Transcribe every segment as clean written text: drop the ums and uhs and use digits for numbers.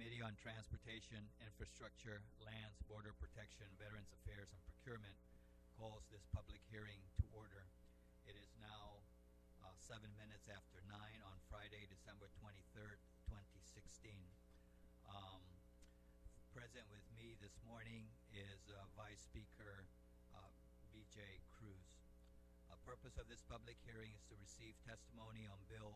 Committee on Transportation, Infrastructure, Lands, Border Protection, Veterans Affairs, and Procurement calls this public hearing to order. It is now 7 minutes after 9 on Friday, December 23rd, 2016. Present with me this morning is Vice Speaker B.J. Cruz. The purpose of this public hearing is to receive testimony on Bill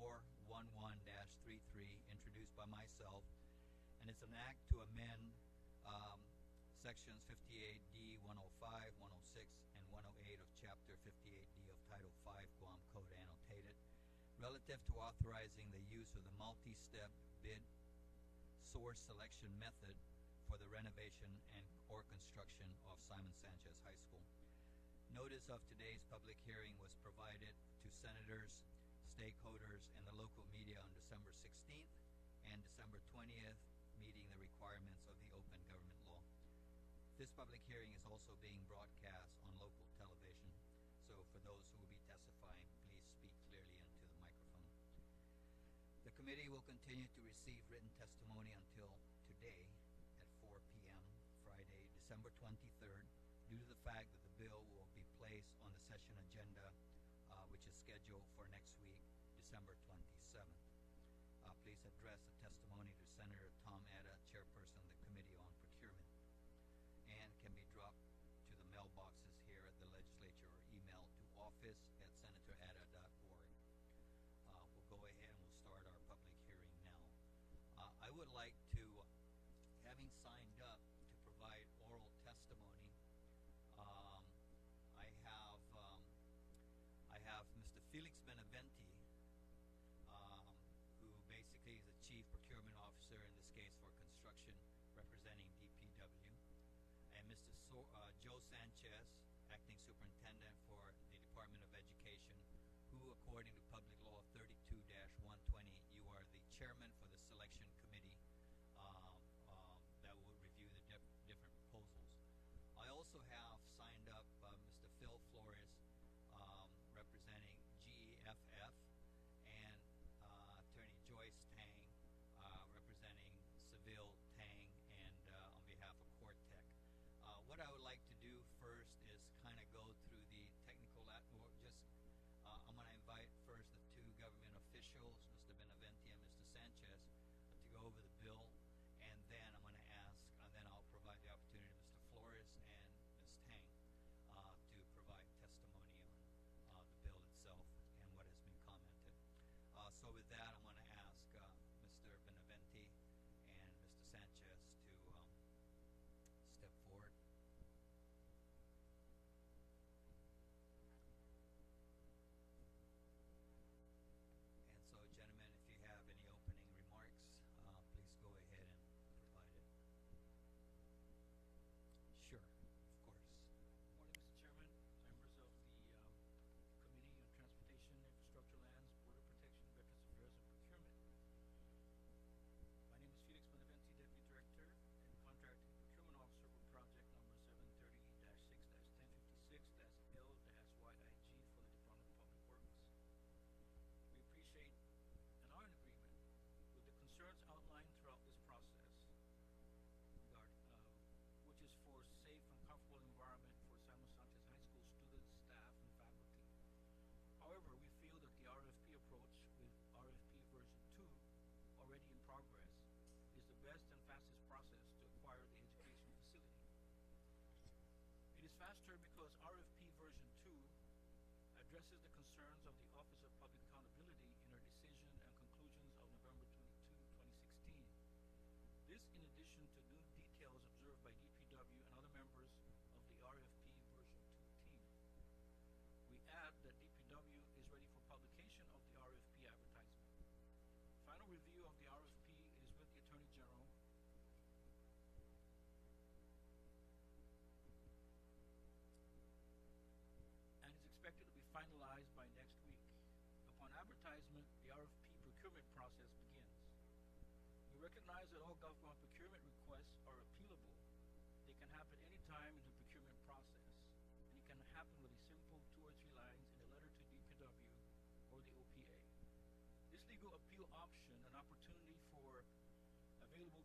411-33, introduced by myself, and it's an act to amend Sections 58D, 105, 106, and 108 of Chapter 58D of Title 5 Guam Code Annotated, relative to authorizing the use of the multi-step bid source selection method for the renovation and or construction of Simon Sanchez High School. Notice of today's public hearing was provided to senators, stakeholders, and the local media on December 16th and December 20th, meeting the requirements of the Open Government Law. This public hearing is also being broadcast on local television, so for those who will be testifying, please speak clearly into the microphone. The committee will continue to receive written testimony until today at 4 p.m. Friday, December 23rd, due to the fact that the bill will be placed on the session agenda, which is scheduled for next week, December 27th. Please address the testimony to Senator Tom Atta, Chairperson of the Committee on Procurement, and can be dropped to the mailboxes here at the legislature or emailed to office@senatoratta.org. We'll go ahead and we'll start our public hearing now. I would like to, having signed up to provide oral testimony, I have Mr. Felix Benavente, who basically is the Chief Procurement Officer in this case for construction, representing DPW, and Mr. Joe Sanchez, Acting Superintendent for the Department of Education, who, according to Public Law 32-120, you are the Chairman for the Selection Committee that will review the different proposals. I also have signed up Mr. Phil Flores, representing GEFF, and Attorney Joyce Tang, representing Seville Tang, and on behalf of Cortec. What I would like to do first is kind of go through the technical, I'm going to invite first the two government officials, Mr. Benavente and Mr. Sanchez, to go over the bill, and then I'm going to ask, then I'll provide the opportunity to Mr. Flores and Ms. Tang to provide testimony on the bill itself and what has been commented. So with that, I'm going to ask Mr. Benavente and Mr. Sanchez to step forward. And so, gentlemen, if you have any opening remarks, please go ahead and provide it. Sure, of course. Morning, Mr. Chairman, members of the Committee on Transportation, Infrastructure, Lands, Border Protection, Veterans Affairs, and Procurement. My name is Felix Benavente, Deputy Director and Contracting Procurement Officer for project number 730-6-1056-L-YIG for the Department of Public Works. We appreciate and are in agreement with the concerns outlined throughout this process, which is for safe and comfortable environment for Simon Sanchez High School students, staff, and faculty. However, we feel that the RFP approach with RFP version 2 already in progress is the best and fastest process to acquire the education facility. It is faster because RFP version 2 addresses the concerns of the Office of Public Accountability in her decision and conclusions of November 22, 2016. This in addition to new details observed by DPW and other members of the RFP version 2 team. We add that DPW is ready for publication of the RFP advertisement. Final review of the RFP is with the Attorney General and is expected to be finalized by next week. Upon advertisement, the RFP procurement process begins. We recognize that all government procurement requests are appealable. They can happen anytime in the procurement process, and it can happen with a simple 2 or 3 lines in a letter to DPW or the OPA. This legal appeal option, an opportunity for available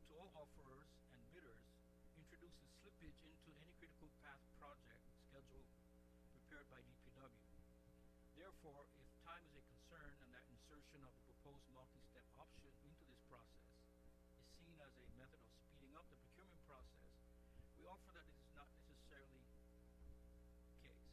path project schedule prepared by DPW. Therefore, if time is a concern and that insertion of the proposed multi-step option into this process is seen as a method of speeding up the procurement process, we offer that it is not necessarily the case.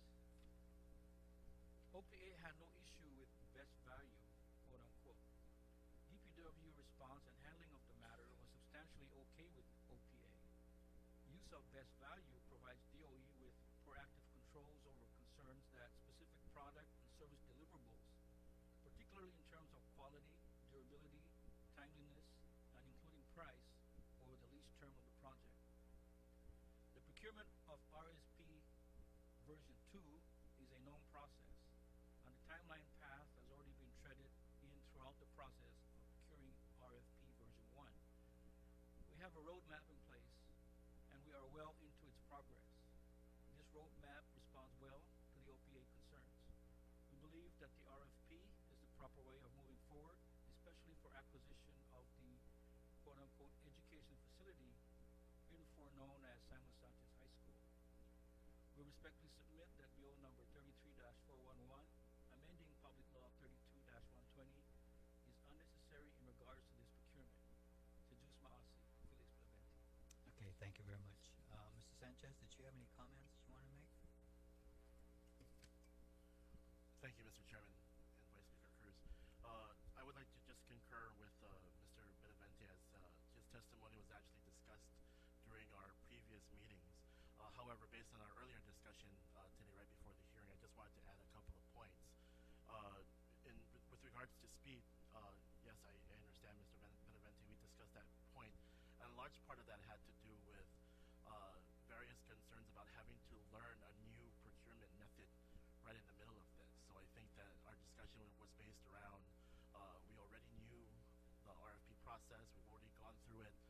OPA had no issue with best value, quote unquote. DPW response and handling of the matter was substantially okay with OPA. Use of best value provides DOE with proactive controls over concerns that specific product and service deliverables, particularly in terms of quality, durability, timeliness, and including price over the lease term of the project. The procurement of RSP version 2 is a known process, and the timeline path has already been treaded in throughout the process of procuring RFP version 1. We have a roadmap in place, and we are well into its progress. This roadmap responds well to the OPA concerns. We believe that the RFP is the proper way of moving forward, especially for acquisition of the quote-unquote education facility heretofore known as Samuel Sanchez High School. We respectfully submit that Bill number 33-411, amending Public Law 32-120, is unnecessary in regards to this procurement. Sejus Maasi, Felix Blaventi. Okay, thank you very much. Mr. Sanchez, did you have any comments you want to make? Thank you, Mr. Chairman and Vice Speaker Cruz. I would like to just concur with Mr. Benavente, as his testimony was actually discussed during our previous meetings. However, based on our earlier discussion today, right before the hearing, I just wanted to add a couple of points. With regards to speed, yes, I understand, Mr. Benavente, we discussed that point, and a large part of that had to do with various concerns about having to learn a new procurement method right in the middle of this. So I think that our discussion was based around we already knew the RFP process, we've already gone through it,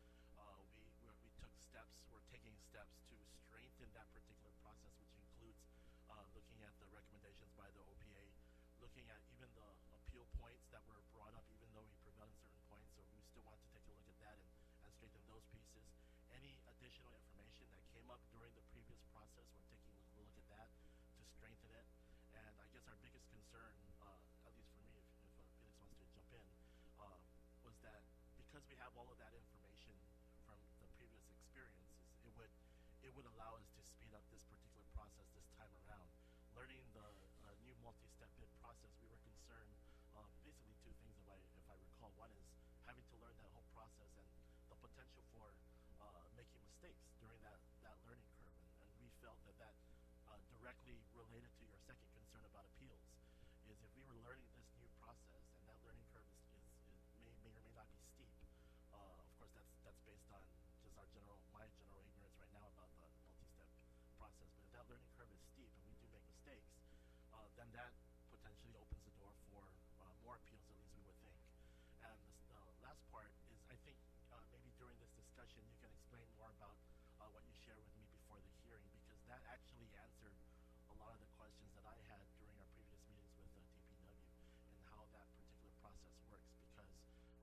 we took steps, we're taking steps to strengthen that particular process, which includes looking at the recommendations by the OPA, looking at even the appeal points that were brought up, even though we prevailed in certain points, so we still want to take a look at that and strengthen those pieces. Any additional information that came up during the previous process, we're taking a look at that to strengthen it. And I guess our biggest concern, at least for me, if Felix wants to jump in, was that because we have all of that information from the previous experiences, it would allow us to speed up this particular process this time around. Learning the new multi-step bid process, we were concerned, basically two things if I recall. One is having to learn that whole process and the potential for making mistakes during that learning curve, and we felt that directly related to your second concern about appeals, is if we were learning this new process and that learning curve may or may not be steep. Of course, that's based on just my general ignorance right now about the multi-step process. But if that learning curve is steep and we do make mistakes, then that potentially opens the door for more appeals, at least we would think. And the last part is, I think maybe during this discussion you can explain more about what you shared with me before the hearing, because that actually answered a lot of the questions that I had during our previous meetings with DPW and how that particular process works, because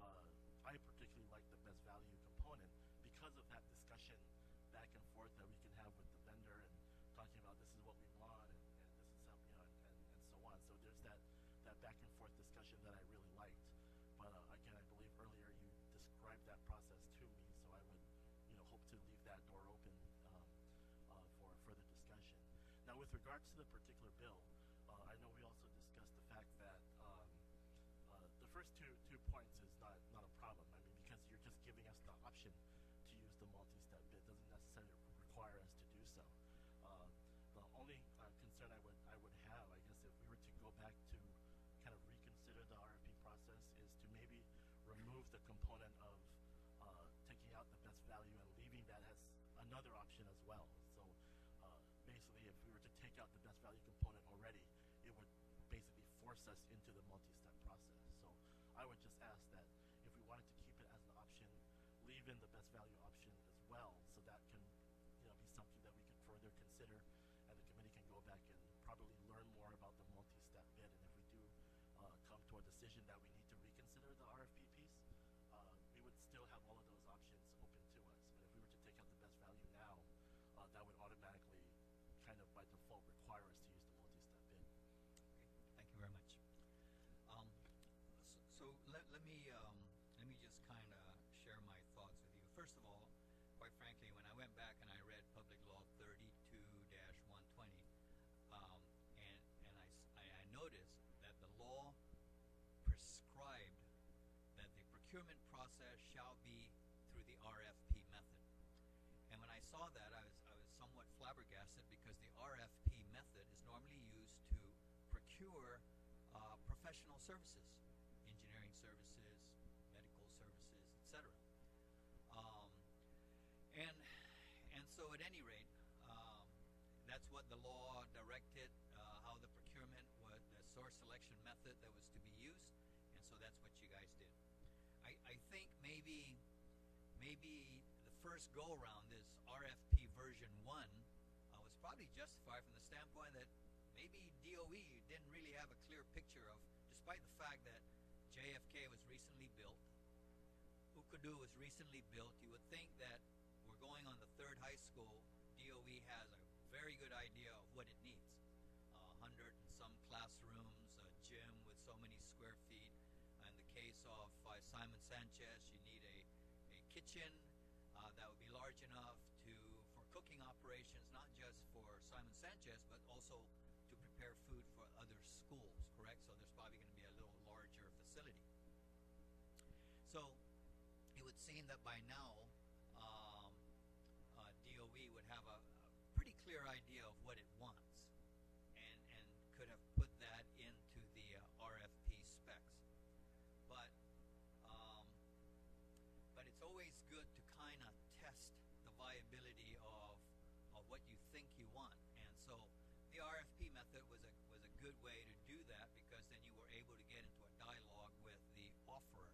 I particularly like the best value component because of that discussion back and forth that we can have with the vendor and talking about this is what we want and this is something, and so on. So there's that back and forth discussion that I really liked. But again, I believe earlier you described that process to me, so I would hope to leave that door open for further discussion. Now, with regards to the particular bill, I know we also discussed the fact that the first two points is not a problem. I mean, because you're just giving us the option to use the multi-step bid, doesn't necessarily require us to do so. The only concern I would have, I guess, if we were to go back to kind of reconsider the RFP process, is to maybe remove the component of taking out the best value and leaving that as another option as well. So basically, if we were to take out the best value component already, it would basically force us into the multi-step process. So I would just ask that if we wanted to keep it as an option, leave in the best value option as well, so that can be something that we can further consider, and the committee can go back and probably learn more about the multi-step bid. And if we do come to a decision that we need to reconsider the RFP piece, we would still have all of those options open to us. But if we were to take out the best value now, that would automatically let me just kind of share my thoughts with you. First of all, quite frankly, when I went back and I read Public Law 32-120, and I noticed that the law prescribed that the procurement process shall be through the RFP method. And when I saw that, I was somewhat flabbergasted, because the RFP method is normally used to procure professional services, engineering services, medical services, etc. Um, and so at any rate, that's what the law directed, how the procurement was, the source selection method that was to be used, and so that's what you guys did. I think maybe the first go around, this RFP version 1, was probably justified from the standpoint that maybe DOE didn't really have a clear picture of, despite the fact that JFK was recently built, Ukadu was recently built, you would think that we're going on the third high school, DOE has a very good idea of what it needs. 100 and some classrooms, a gym with so many square feet. In the case of Simon Sanchez, you need a kitchen that would be large enough for cooking operations, not just for Simon Sanchez, but also to prepare food for other schools, correct? So there's probably going to be a little larger facility. So it would seem that by now, DOE would have a pretty clear idea of what it wants, and could have put that into the RFP specs. But it's always good to kind of test the viability of what you think you want. And so the RFP method was a good way to do that, because then you were able to get into a dialogue with the offerer.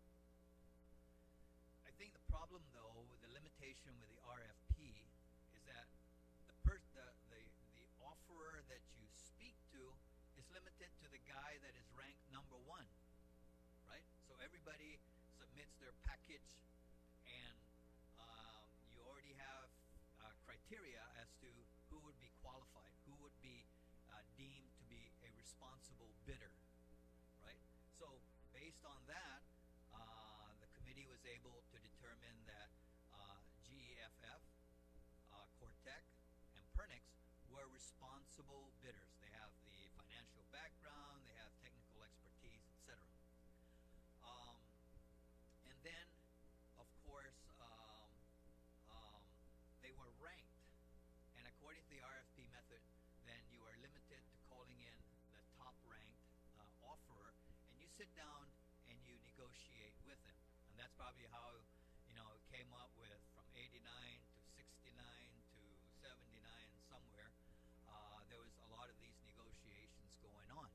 I think the problem, though, with the limitation with the RFP is that the offerer that you speak to is limited to the guy that is ranked number 1, right? So everybody submits their package, and you already have criteria as to who would be qualified, who would be deemed to be a responsible bidder, right? So based on that, the committee was able to determine that GEFF, Cortec, and Pernix were responsible bidders. They have the financial background, they have technical expertise, etc. And then, of course, they were ranked. And according to the RFP method, then you are limited to calling in the top-ranked offerer, and you sit down and you negotiate with them. And that's probably how it came up with from 89 to 69 to 79 somewhere. There was a lot of these negotiations going on.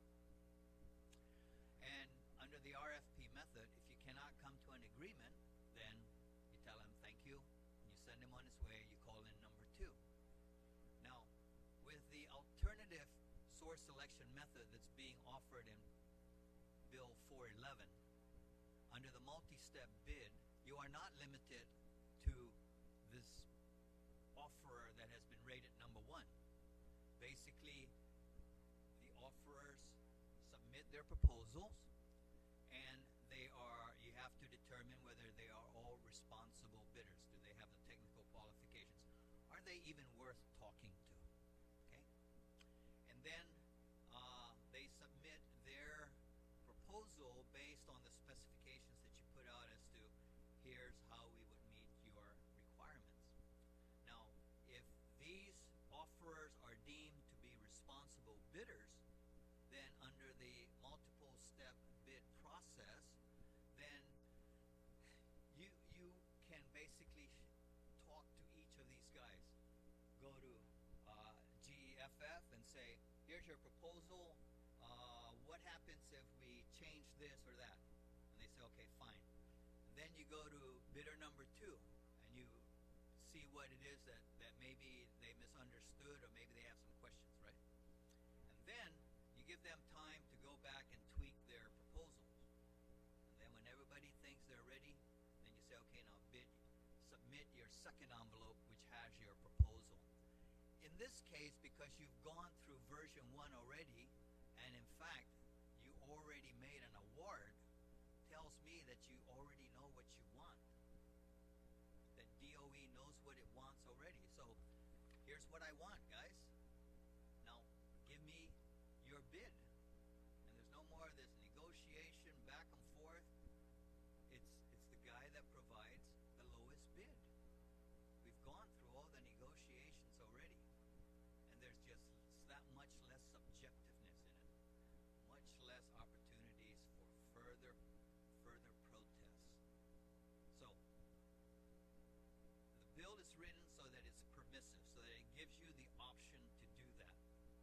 And under the RFP method, if you cannot come to an agreement, then you tell him thank you, and you send him on his way, you call in number 2. Now, with the alternative source selection method that's being offered in Bill 411, under the multi-step bid, you are not limited to this offerer that has been rated number 1. Basically, the offerers submit their proposals, and you have to determine whether they are all responsible bidders. Do they have the technical qualifications? Are they even worth talking to? Okay? And then they submit their proposal based on the specifications that you put out as to here's how we would meet your requirements. Now, if these offerers are deemed to be responsible bidders, then under the multiple step bid process, then you can basically talk to each of these guys. Go to GEFF and say, here's your proposal. What happens if we change this or that? And they say, okay, fine. And then you go to bidder number 2, and you see what it is that maybe they misunderstood, or maybe they have some questions, right? And then you give them time to go back and tweak their proposals. And then when everybody thinks they're ready, then you say, okay, now submit your second envelope, which has your proposal. In this case, because you've gone through version 1 already, and in fact, you already made an award, what I want, guys. Now, give me your bid. And there's no more of this negotiation back and forth. It's the guy that provides the lowest bid. We've gone through all the negotiations already. And there's just that much less subjectiveness in it. Much less opportunities for further protests. So, the bill is written so that it's permissive, so that it gives you the option to do that.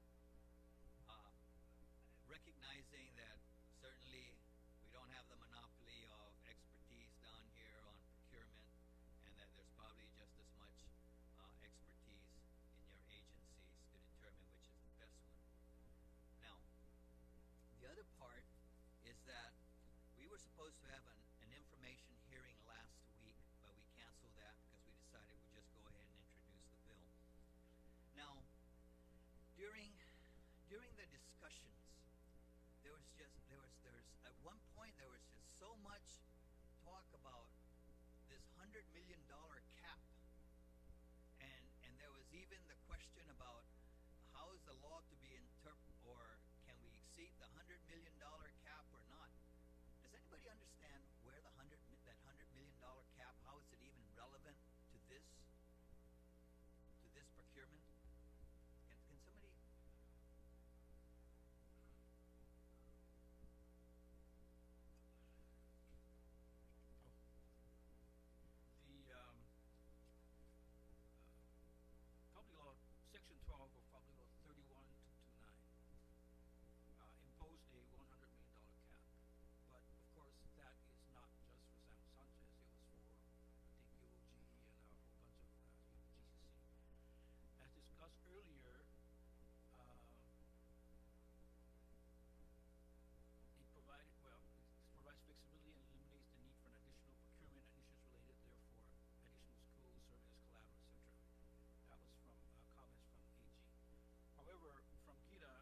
Recognizing that certainly we don't have the monopoly of expertise down here on procurement, and that there's probably just as much expertise in your agencies to determine which is the best one. Now, the other part is that we were supposed to have an information hearing last week, but we canceled that because we decided we'd just go ahead and introduce the bill. Now, during the discussions, there was at one point there was just so much talk about this $100 million cap, and there was even the question about how is the law to be interpreted, or can we exceed the $100 million cap or not? Does anybody understand where that $100 million cap, how is it even relevant to this procurement? Can somebody? Public Law, Section 12 of Public Law 31229 imposed a $100 million cap. But of course, that is not just for Sam Sanchez. It was for, I think, UOG and a whole bunch of GCC. As discussed earlier, it provides flexibility and eliminates the need for an additional procurement and issues related, therefore, additional schools, services, collateral, etc. That was from comments from AG. However, from GITA,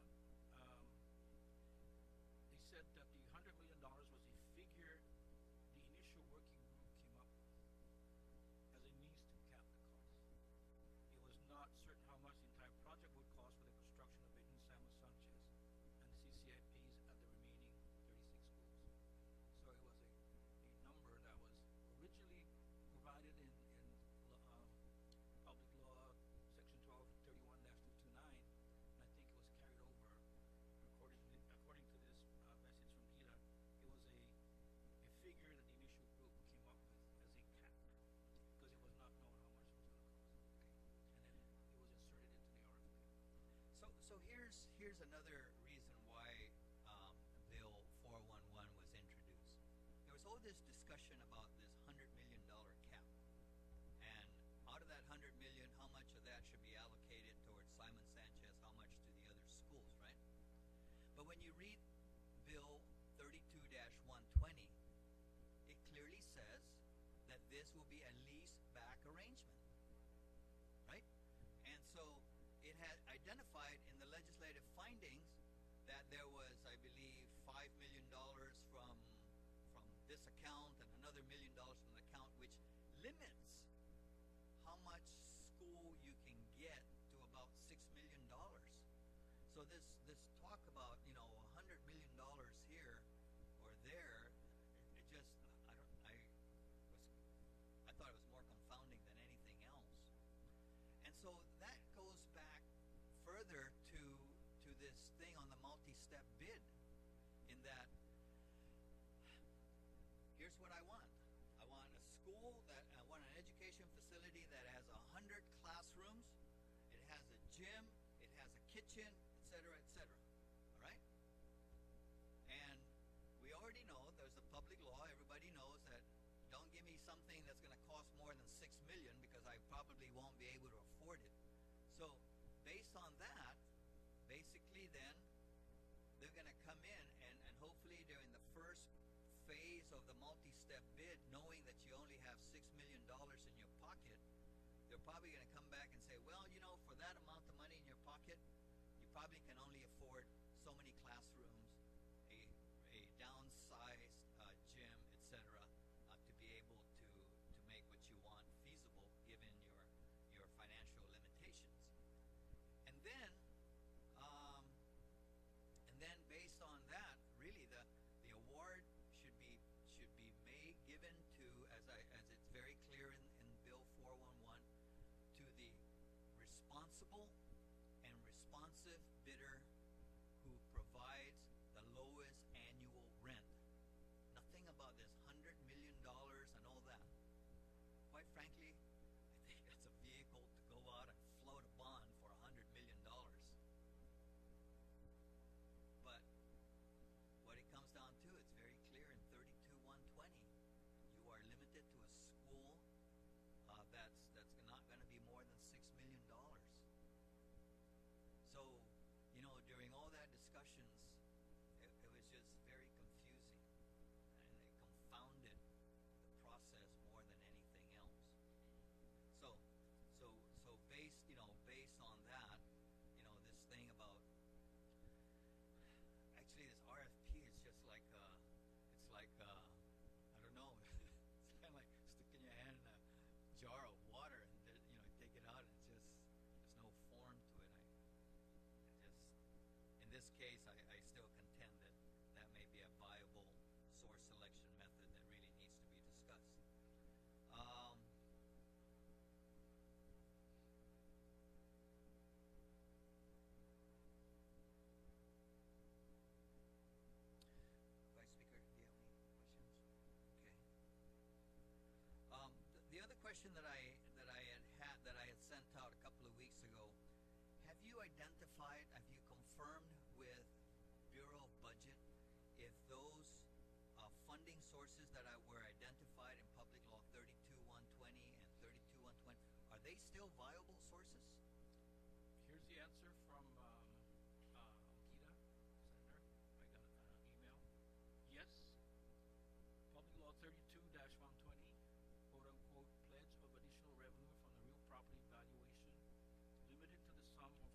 they said that the $100 million was a figure the initial working group came up with as a means to cap the cost. It was not certain how much the entire project would cost for the construction of a new Samuel Sanchez and the CCIPs at the remaining 36 schools. So it was a number that was originally provided in Public Law Section 1231-229, and I think it was carried over according to this message from GITA. It was a figure that the initial group came up with as a cap, because it was not known how much it was going to cost, and then it was inserted into the RFP. So here's another reason why Bill 411 was introduced. There was all this discussion about this $100 million cap, and out of that $100 million, how much of that should be allocated towards Simon Sanchez, how much to the other schools, right? But when you read Bill 32-120, it clearly says that this will be a lease-back arrangement, right? And so it had identified in the legislative findings that there was, I believe, $5 million from this account and another $1 million from the account, which limits how much school you can get to about $6 million. So this talk about $100 million here or there, it just I thought it was more confounding than anything else. And so that goes back further to this thing on the multi-step bid, in that here's what I want. I want an education facility that has 100 classrooms, it has a gym, it has a kitchen, etc., etc. All right? And we already know there's a public law. Everybody knows that don't give me something that's going to cost more than $6 million, because I probably won't be able to afford it. So based on that, basically then they're going to come in and hopefully during the first phase of the multi-step bid, knowing that you only have $6 million in your pocket, they're probably going to come back and say, well, for that amount of money in your pocket, you probably can only afford so many classrooms, a downsized gym, etc., to be able to make what you want feasible given your financial limitations. question that I had sent out a couple of weeks ago. Have you confirmed with Bureau of Budget if those funding sources that were identified in Public Law 32-120 and 32-120, are they still viable sources? Here's the answer from Kita, Senator. I got an email. Yes, Public Law 32-120, quote-unquote, pledge of additional revenue from the real property valuation limited to the sum of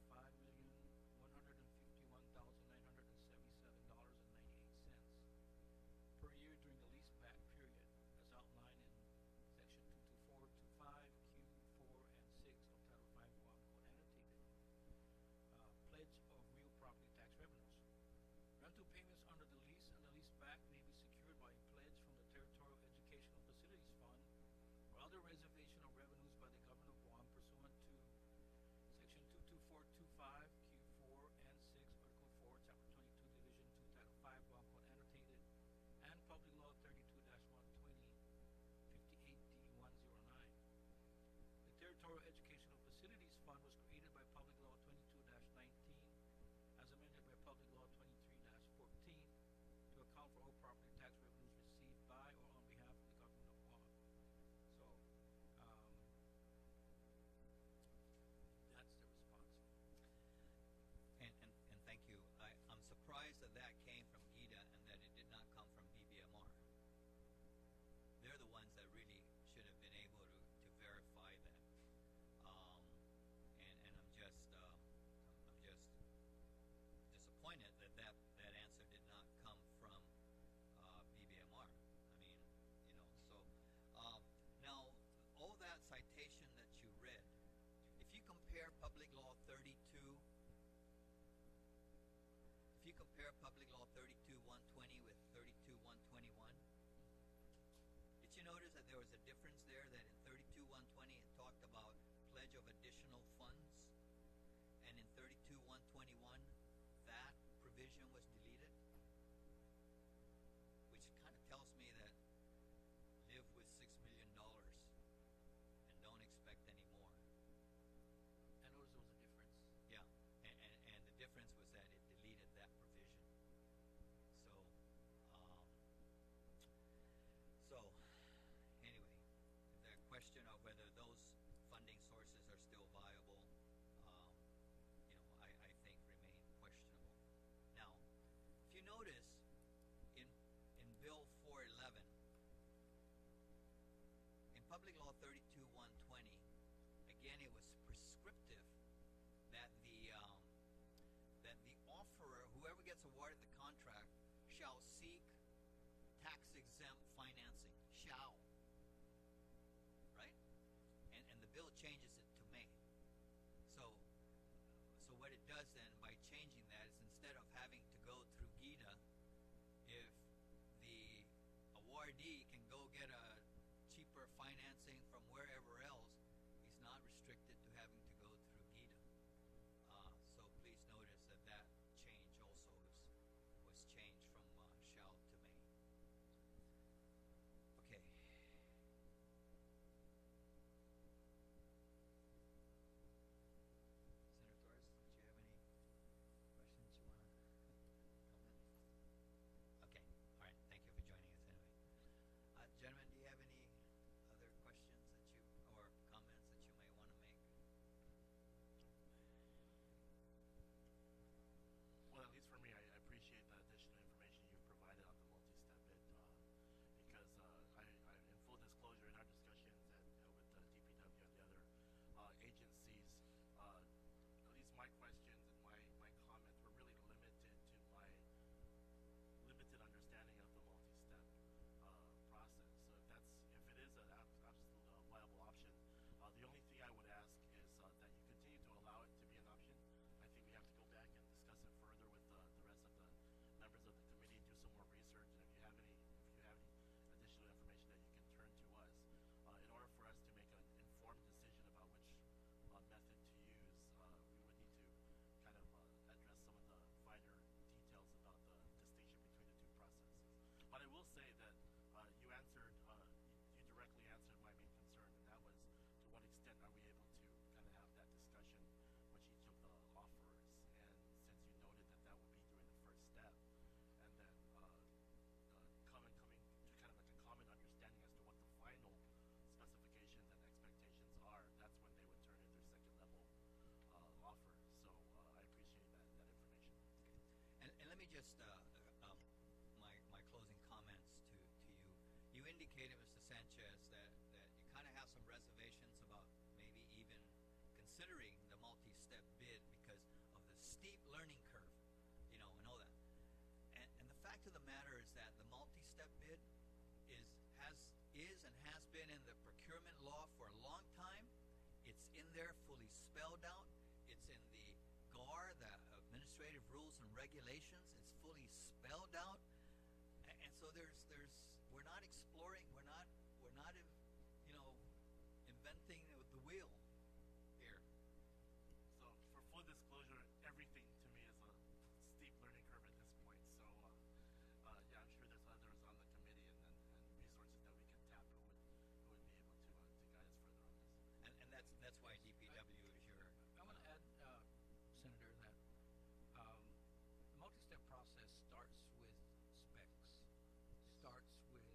$5,151,977.98 per year during the leaseback period, as outlined in Section 22425, Q4 and 6 of Title 5 Guam Code annotated. Pledge of real property tax revenues. Rental payments under the lease and the leaseback may be secured by a pledge from the Territorial Educational Facilities Fund or other reservation of revenues by the Government of Guam pursuant to Section 22425, Q4 and 6, Article 4, Chapter 22, Division 2, Title 5 Guam Code annotated, and Public Law 32-120, 58D109. The Territorial Educational Facilities Fund was created by Public Law 22-19, as amended by Public Law 23-14, to account for all property tax revenues received by or on behalf of the Government of Guam. So, that's the response. And thank you. I'm surprised that came from GIDA and that it did not come from BBMR. They're the ones that really should have been able to verify that. And I'm just disappointed that answer did not come from BBMR. I mean, so now all that citation that you read, if you compare Public Law 32, if you compare Public Law 32-120 with 32-121, did you notice that there was a difference there, that in 32-120 it talked about pledge of additional funds, and in 32-121 that provision was deleted, which kind of tells me that live with $6 million and don't expect any more. I noticed there was a difference. Yeah, and the difference was that it deleted that provision. So anyway, the question of whether those funding sources are still viable, I think remain questionable. Now, if you notice in Bill 411, in Public Law 32-120, again it was prescriptive that the offerer, whoever gets awarded the contract, shall seek tax-exempt financing. Shall. Right? And the bill changes it to may. So what it does then, by changing that, is instead of having to go through GIDA, if the awardee can go get a cheaper financing from wherever else, he's not restricted to having to go through GIDA. So please notice that change also was changed from shall to may. Okay. Senator Torres, did you have any questions you want to comment? Okay. All right. Thank you for joining us anyway. indicated, Mr. Sanchez, that you kind of have some reservations about maybe even considering the multi-step bid because of the steep learning curve, and all that. And the fact of the matter is that the multi-step bid is and has been in the procurement law for a long time. It's in there fully spelled out. It's in the GAR, the Administrative Rules and Regulations. It's fully spelled out. And so we're not exploring, we're not inventing the wheel here. So for full disclosure, everything to me is a steep learning curve at this point. So yeah, I'm sure there's others on the committee and resources that we can tap who would be able to guide us further on this. And that's why DPW is your. I want to add, Senator, that the multi-step process starts with specs, starts with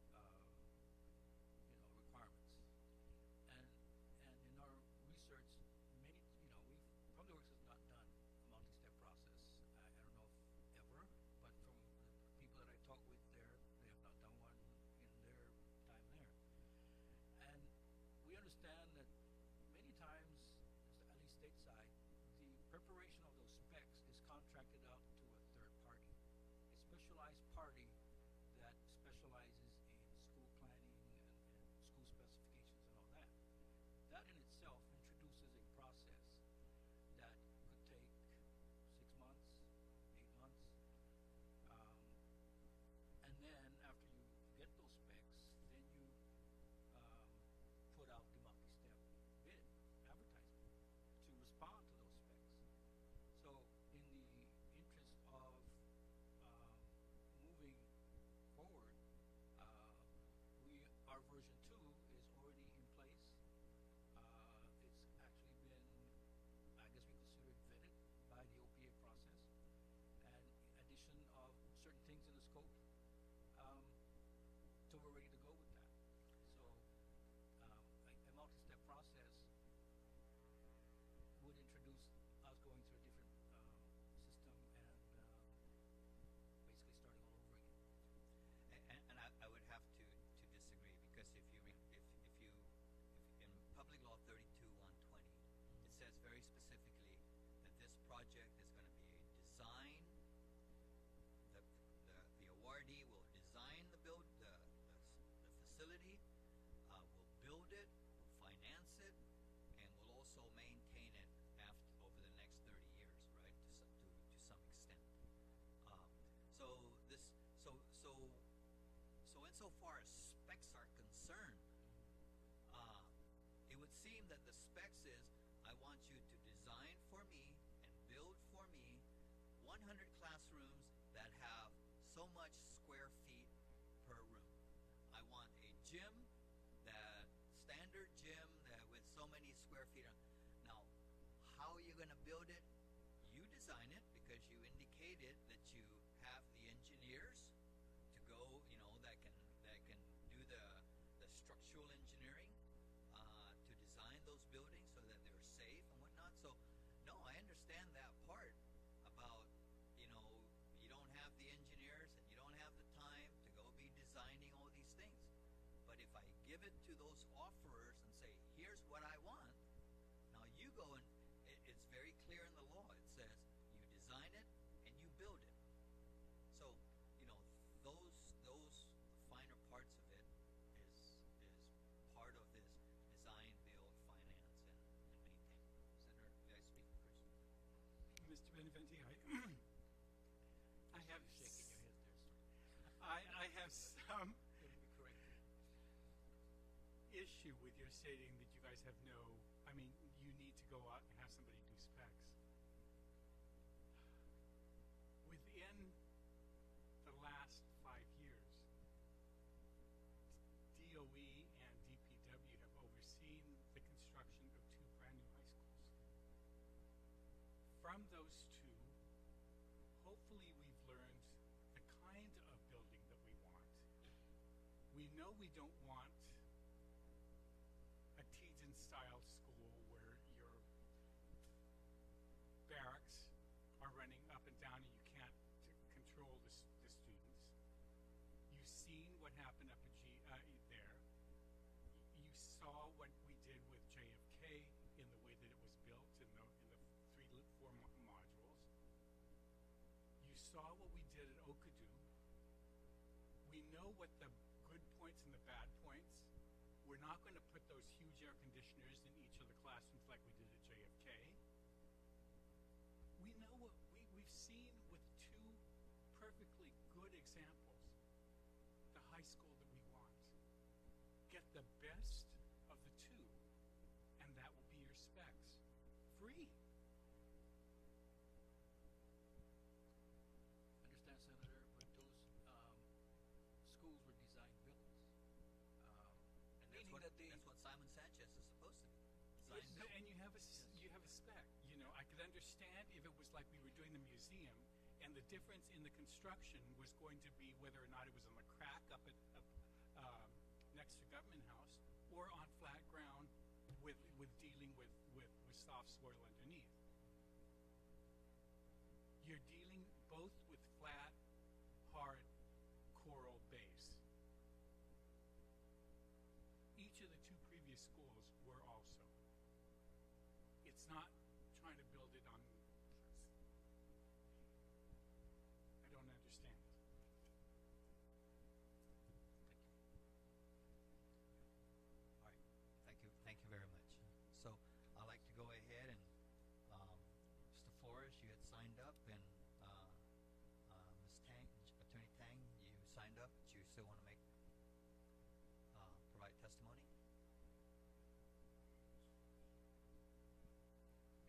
requirements, and in our research, Public Works has not done a multi-step process. I don't know if ever, but from the people that I talk with there, they have not done one in their time there. And we understand that many times, at least stateside, the preparation of those specs is contracted out to a third party, a specialized party that specializes in school planning and school specifications and all that. That in itself introduces a process that could take 6 months, 8 months. And then after you get those specs, then you put out the multi-step bid advertisement to respond to those specs. So in the interest of moving forward, our version 2 is already in place. It's actually been, I guess we consider it vetted by the OPA process, and addition of certain things in the scope. So we're ready to go with that. So a multi-step process would introduce us going through a different system and basically starting all over again. And I would have to disagree because if in Public Law 32-120, it says very specifically that this project is going to be a design. The awardee will design the facility, will build it, will finance it, and will also maintain it over the next 30 years, right? To some extent. So insofar as specs are concerned, it would seem that the specs is, I want you to design for me and build for me 100 classrooms that have so much square feet per room. I want a gym, that standard gym that with so many square feet. Now, how are you going to build it? You design it because you indicated that you have the engineers to go, that can do the structural engineering to design those buildings so that they're safe and whatnot. So, no, I understand that part about, you don't have the engineers and you don't have the time to go be designing all these things. But if I give it to those offerers and say, here's what I want, now you go and it's very clear in the law. It says you design it and you build it. So, those finer parts of it is part of this design, build, finance, and maintain. Senator, may I speak first? Mr. Beneventi, I have You're shaking your head there, sir. I have some Going to be corrected. issue with your stating that you guys have you need to go out and have somebody do specs. Within the last 5 years, DOE and DPW have overseen the construction of 2 brand new high schools. From those 2, hopefully we've learned the kind of building that we want. We know we don't want a Tejan-style school where your barracks are running up and down and you can't control the students. You've seen what happened up at saw what we did at Okadu. We know what the good points and the bad points. We're not going to put those huge air conditioners in each of the classrooms like we did at JFK. We know what we've seen with two perfectly good examples, the high school that we want. Get the best of the two, and that will be your specs. Free. Understand, Senator, but those schools were design builds. And Meaning that they that's what Simon Sanchez is supposed to be. Design Yes, build. and you have a spec. You know, I could understand if it was like we were doing the museum, and the difference in the construction was going to be whether or not it was on the crack up at next to Government House, or on flat ground with dealing with soft soil underneath. You're dealing both with flat, hard, coral base. Each of the two previous schools were also. It's not trying to build it on. I don't understand it. All right. Thank you very much. So I'd like to go ahead and Mr. Flores, you had signed up, and Ms. Tang, Attorney Tang, you signed up, but you still want to make provide testimony?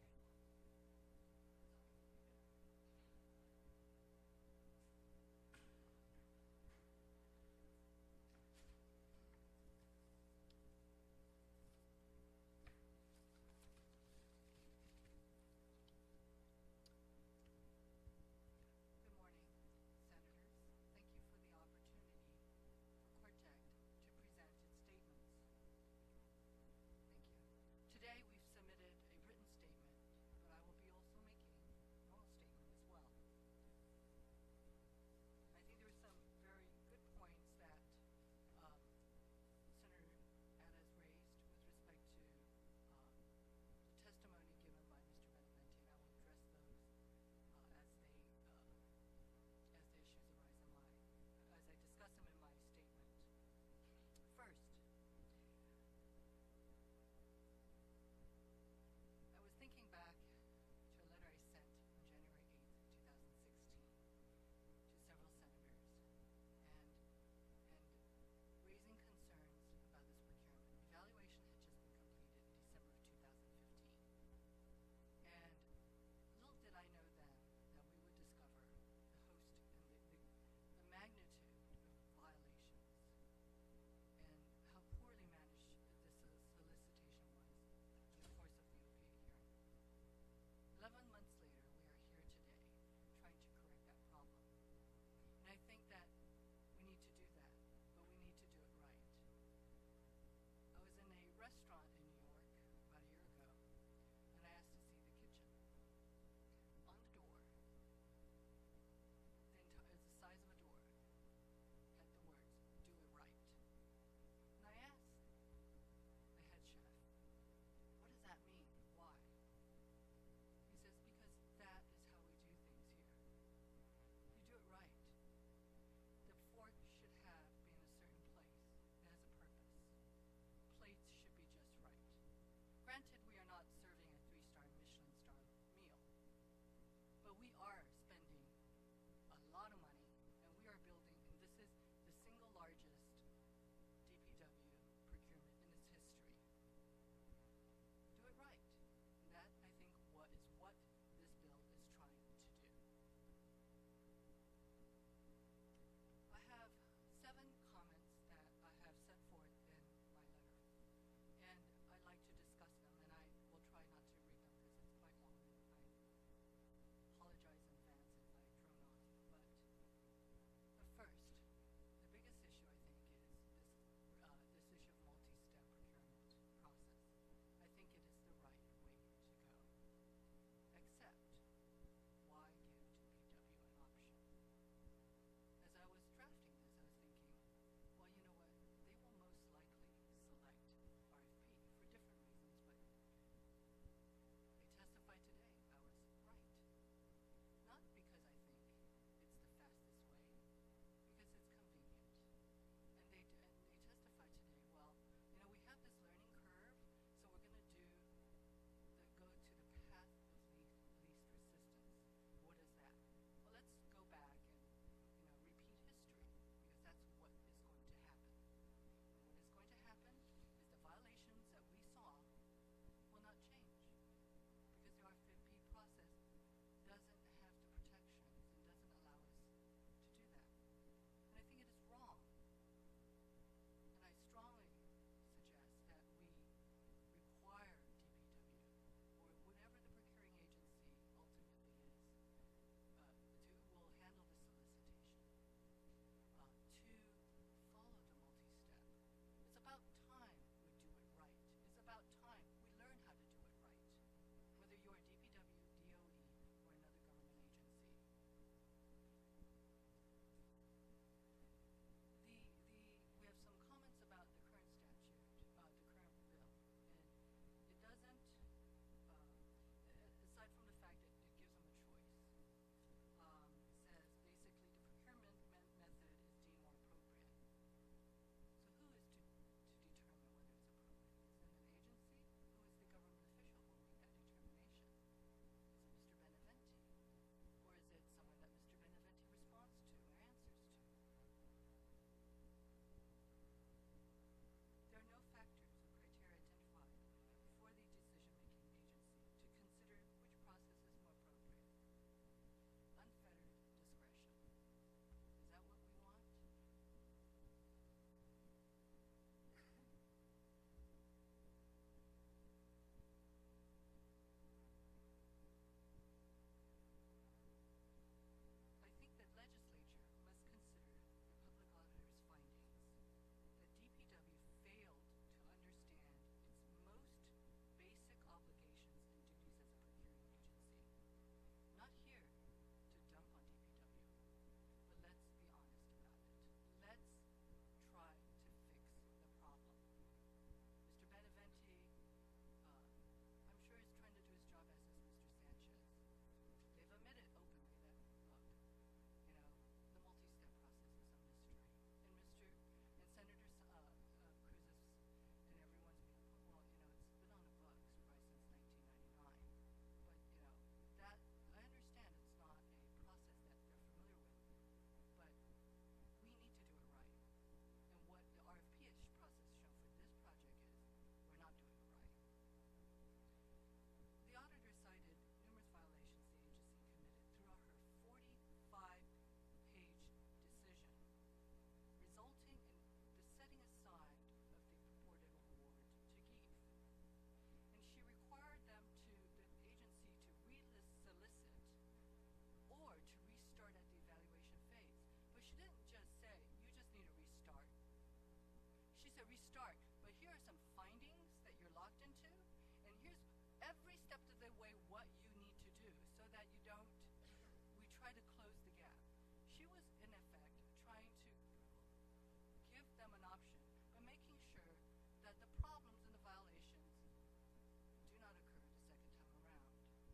every step of the way what you need to do so that you don't, we try to close the gap. She was, in effect, trying to give them an option, but making sure that the problems and the violations do not occur the second time around.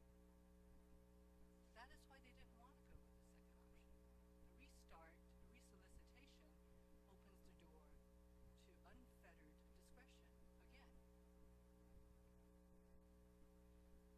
That is why they didn't want to go with the second option. The restart, the resolicitation, opens the door to unfettered discretion again.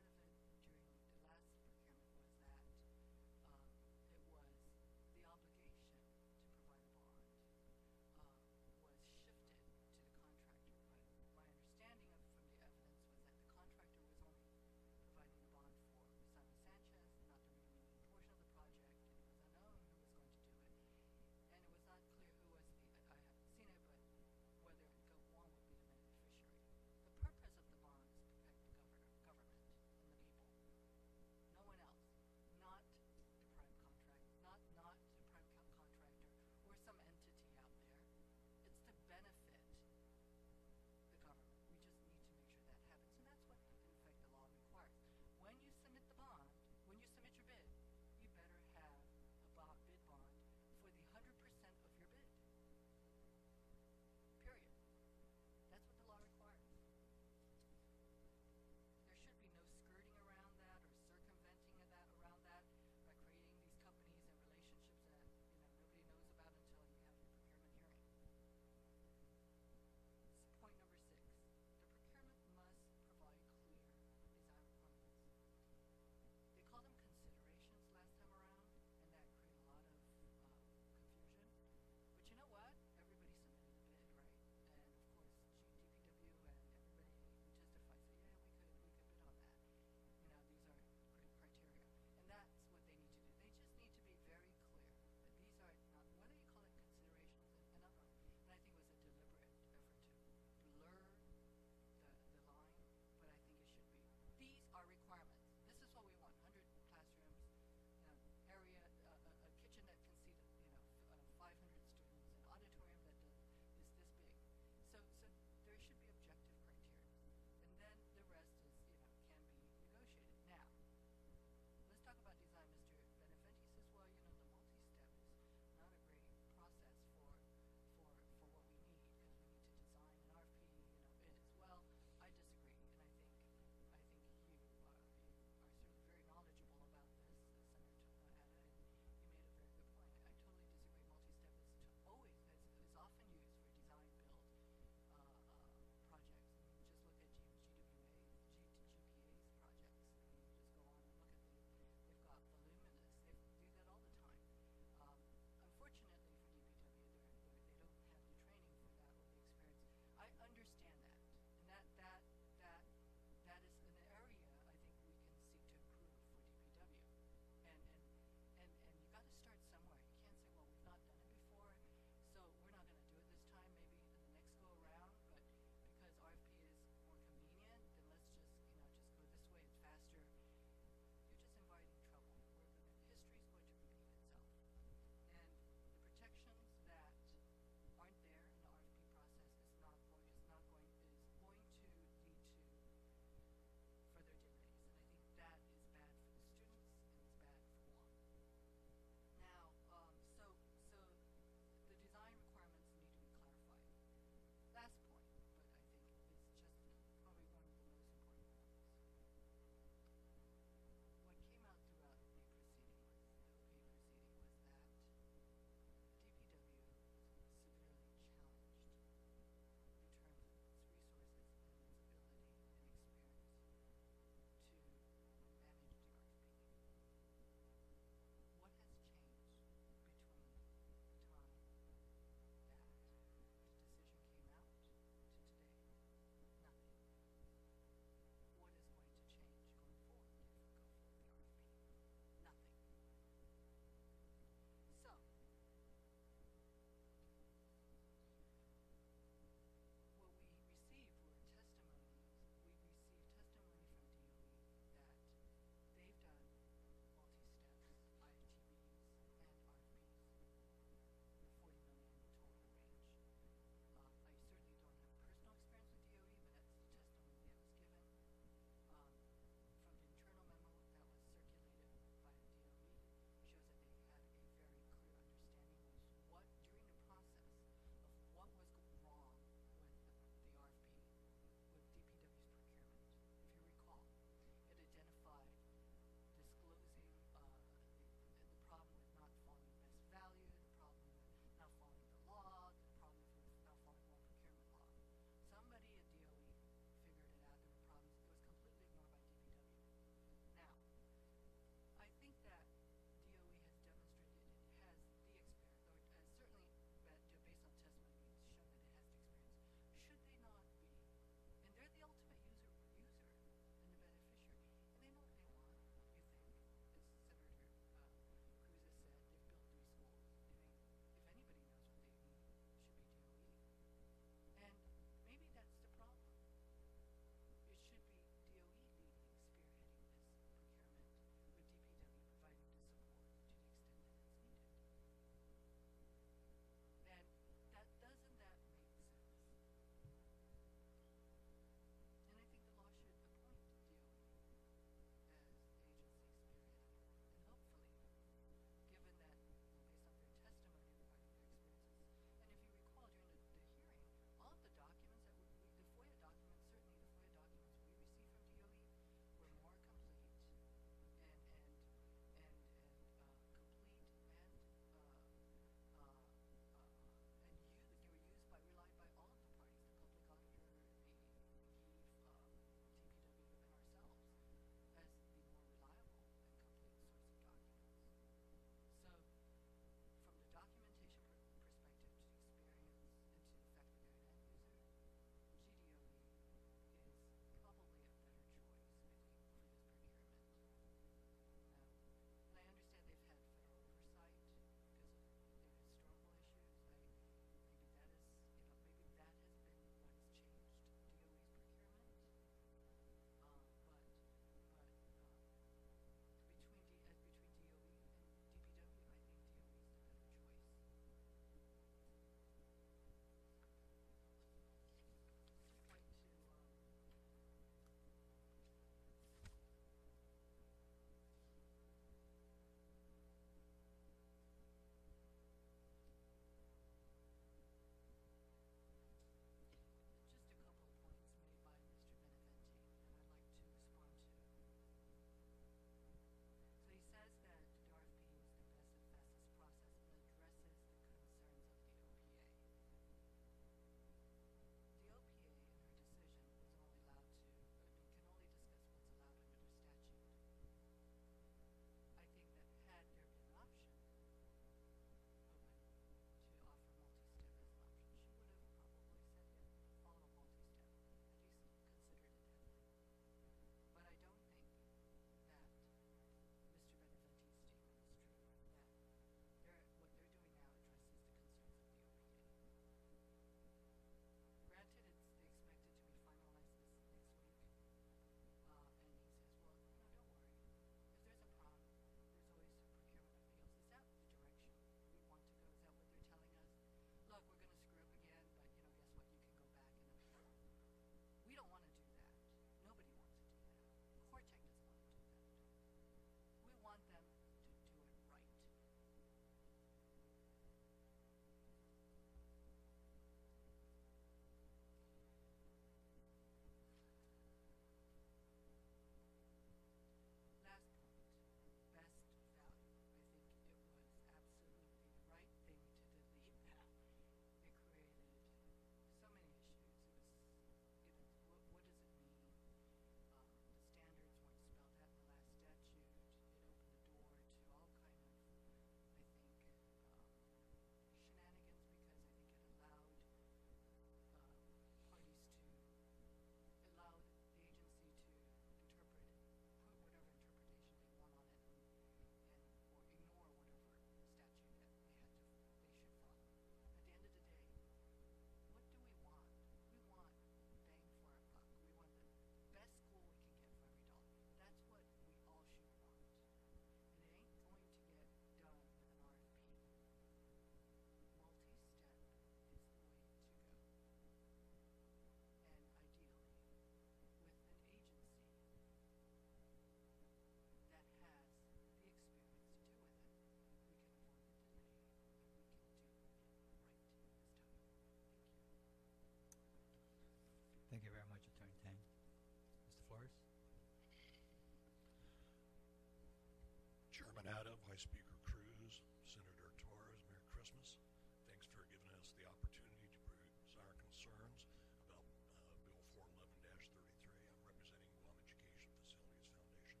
Vice Speaker Cruz, Senator Torres, Merry Christmas. Thanks for giving us the opportunity to present our concerns about Bill 411-33. I'm representing Guam Education Facilities Foundation.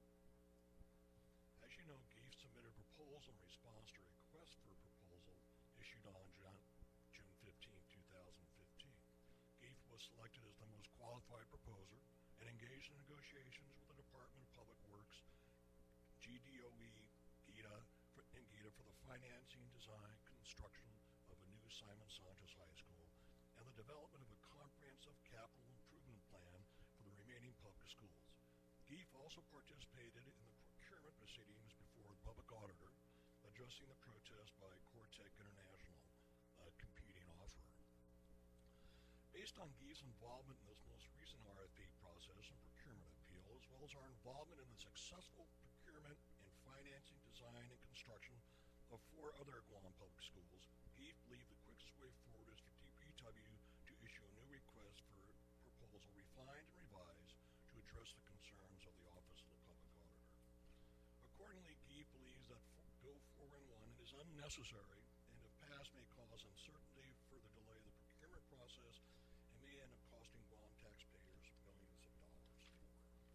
As you know, GEEF submitted a proposal in response to a request for a proposal issued on June 15, 2015. GEEF was selected as the most qualified proposer and engaged in negotiations with the Department of Public Works, GDOE, GETA for the financing, design, construction of a new Simon Sanchez High School and the development of a comprehensive capital improvement plan for the remaining public schools. GEEF also participated in the procurement proceedings before the public auditor, addressing the protest by Cortec International, a competing offerer. Based on GEEF's involvement in this most recent RFP process and procurement appeal, as well as our involvement in the successful procurement and financing, design, and construction of 4 other Guam public schools, GEEF believed the quickest way forward is for DPW to issue a new request for proposal refined and revised to address the concerns of the Office of the Public Auditor. Accordingly, GEEF believes that Bill 411 is unnecessary and if passed may cause uncertainty, further delay the procurement process, and may end up costing Guam taxpayers millions of dollars more.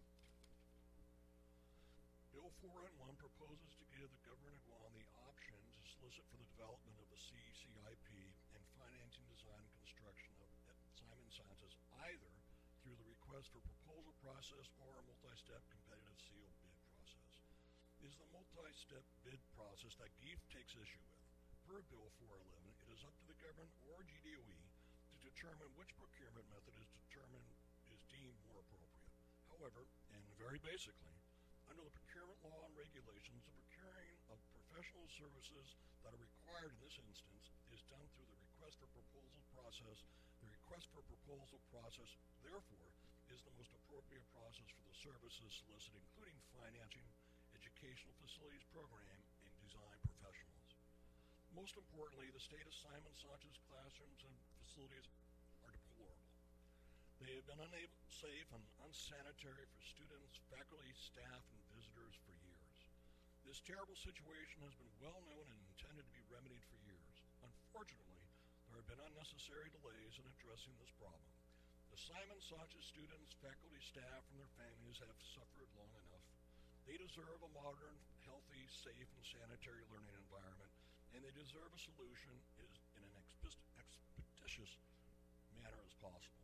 Bill 411 proposes to give the government of Guam the option to solicit for the development of the CCIP and financing, design, and construction of Simon Sanchez either through the request for proposal process or a multi-step competitive sealed bid process. It is the multi-step bid process that GEEF takes issue with. Per Bill 411, it is up to the government or GDOE to determine which procurement method is deemed more appropriate. However, and very basically, under the procurement law and regulations, the procuring of professional services that are required in this instance is done through the request for proposal process. The request for proposal process, therefore, is the most appropriate process for the services solicited, including financing, educational facilities program, and design professionals. Most importantly, the state of Simon Sanchez classrooms and facilities are deplorable. They have been unsafe and unsanitary for students, faculty, staff, and visitors for years. This terrible situation has been well known and intended to be remedied for years. Unfortunately, there have been unnecessary delays in addressing this problem. The Simon Sanchez students, faculty, staff, and their families have suffered long enough. They deserve a modern, healthy, safe, and sanitary learning environment, and they deserve a solution in an expeditious manner as possible.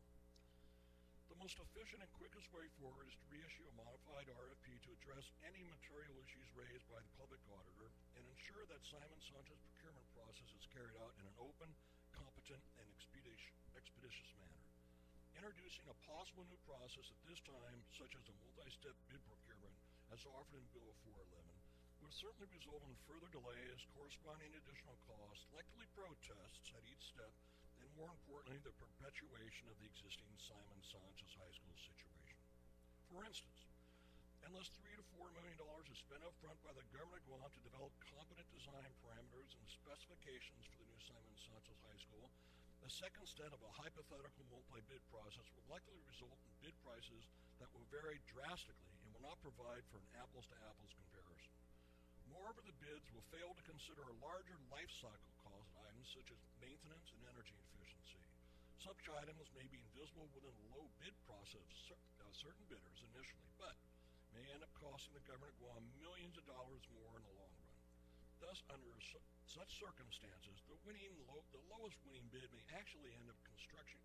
The most efficient and quickest way forward is to reissue a modified RFP to address any material issues raised by the public auditor and ensure that Simon Sanchez procurement process is carried out in an open, competent, and expeditious manner. Introducing a possible new process at this time, such as a multi-step bid procurement as offered in Bill 411, would certainly result in further delays, corresponding additional costs, likely protests at each step, and more importantly, the perpetuation of the existing Simon Sanchez High School situation. For instance, unless $3 to $4 million is spent up front by the government of Guam to develop competent design parameters and specifications for the new Simon Sanchez High School, the second step of a hypothetical multi-bid process will likely result in bid prices that will vary drastically and will not provide for an apples-to-apples comparison. Moreover, the bids will fail to consider larger life cycle cost items such as maintenance and energy efficiency. Such items may be invisible within a low bid process of certain bidders initially, but may end up costing the government of Guam millions of dollars more in the long run. Thus, under such circumstances, the lowest winning bid may actually end up constructing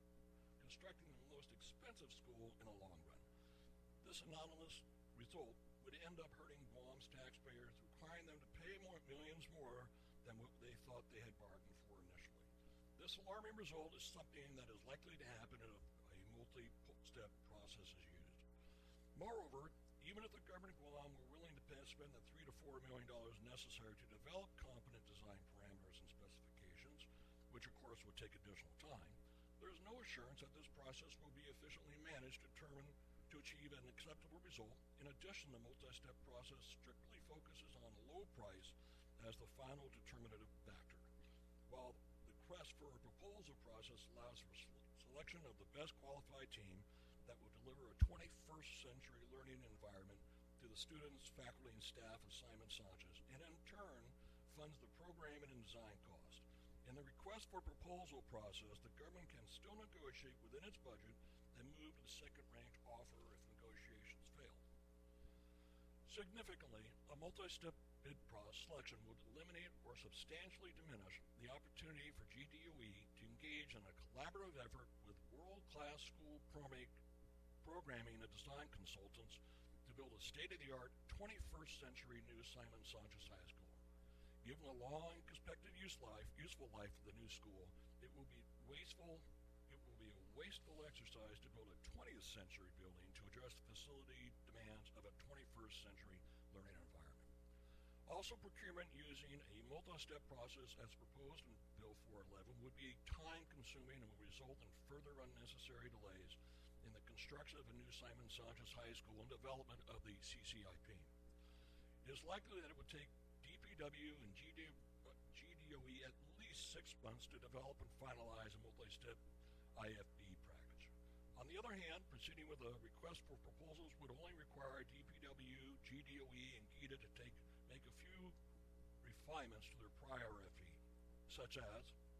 the most expensive school in the long run. This anomalous result would end up hurting Guam's taxpayers, requiring them to pay millions more than what they thought they had bargained for initially. This alarming result is something that is likely to happen if a multi-step process is used. Moreover, even if the government of Guam were willing to spend the $3 to $4 million necessary to develop competent design parameters and specifications, which of course would take additional time, there is no assurance that this process will be efficiently managed to achieve an acceptable result. In addition, the multi-step process strictly focuses on low price as the final determinative factor, while the request for a proposal process allows for selection of the best qualified team that will deliver a 21st century learning environment to the students, faculty, and staff of Simon Sanchez, and in turn funds the programming and design cost. In the request for proposal process, the government can still negotiate within its budget and move to the second-ranked offer if negotiations fail. Significantly, a multi-step bid selection would eliminate or substantially diminish the opportunity for GDOE to engage in a collaborative effort with world-class school programming and design consultants to build a state-of-the-art 21st century new Simon Sanchez High School. Given the long expected useful life of the new school, it will be a wasteful exercise to build a 20th century building to address the facility demands of a 21st century learning environment. Also, procurement using a multi-step process as proposed in Bill 411 would be time-consuming and would result in further unnecessary delays in the construction of a new Simon Sanchez High School and development of the CCIP. It is likely that it would take DPW and GDOE at least 6 months to develop and finalize a multi-step IFB package. On the other hand, proceeding with a request for proposals would only require DPW, GDOE, and GETA to make a few refinements to their prior FE, such as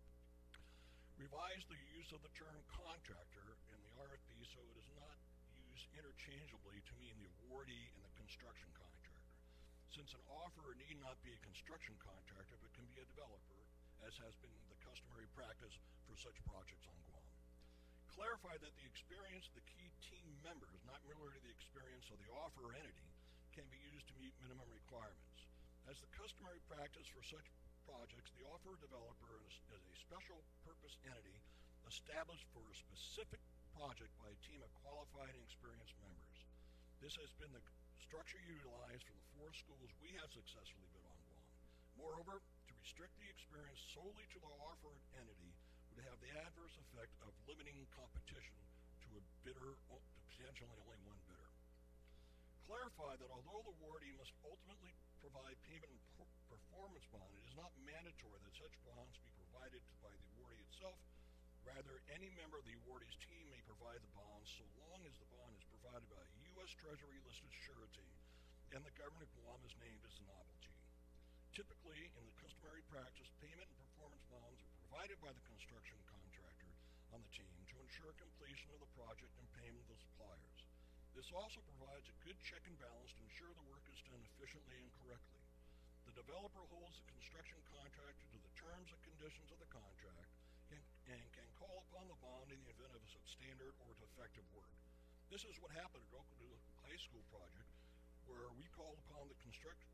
revise the use of the term contractor in the RFP so it is not used interchangeably to mean the awardee and the construction contractor, since an offeror need not be a construction contractor but can be a developer, as has been the customary practice for such projects on Guam. Clarify that the experience of the key team members, not merely the experience of the offeror entity, can be used to meet minimum requirements. As the customary practice for such projects, the offeror developer is a special purpose entity established for a specific project by a team of qualified and experienced members. This has been the structure utilized for the 4 schools we have successfully bid on Guam. Moreover, to restrict the experience solely to the offeror entity would have the adverse effect of limiting competition to a bidder, to potentially only one bidder. Clarify that although the awardee must ultimately provide payment and performance bond, it is not mandatory that such bonds be provided by the awardee itself. Rather, any member of the awardee's team may provide the bonds so long as the bond is provided by a U.S. Treasury listed surety and the government of Guam is named as the novelty. Typically, in the customary practice, payment and performance bonds are provided by the construction contractor on the team to ensure completion of the project and payment of the suppliers. This also provides a good check and balance to ensure the work is done efficiently and correctly. The developer holds the construction contractor to the terms and conditions of the contract and can call upon the bond in the event of a substandard or defective work. This is what happened at Okaloosa High School project, where we called upon the construction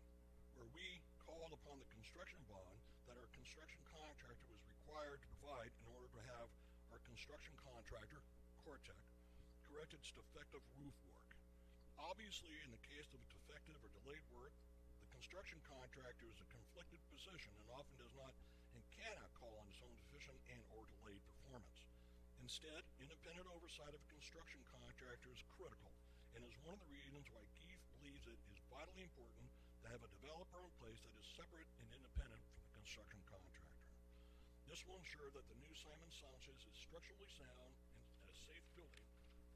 bond that our construction contractor was required to provide in order to have our construction contractor, Cortec, correct its defective roof work. Obviously, in the case of a defective or delayed work, the construction contractor is in a conflicted position and often does not and cannot call on his own deficient and or delayed performance. Instead, independent oversight of a construction contractor is critical and is one of the reasons why GEEF believes it is vitally important to have a developer in place that is separate and independent from the construction contractor. This will ensure that the new Simon Sanchez is structurally sound and a safe building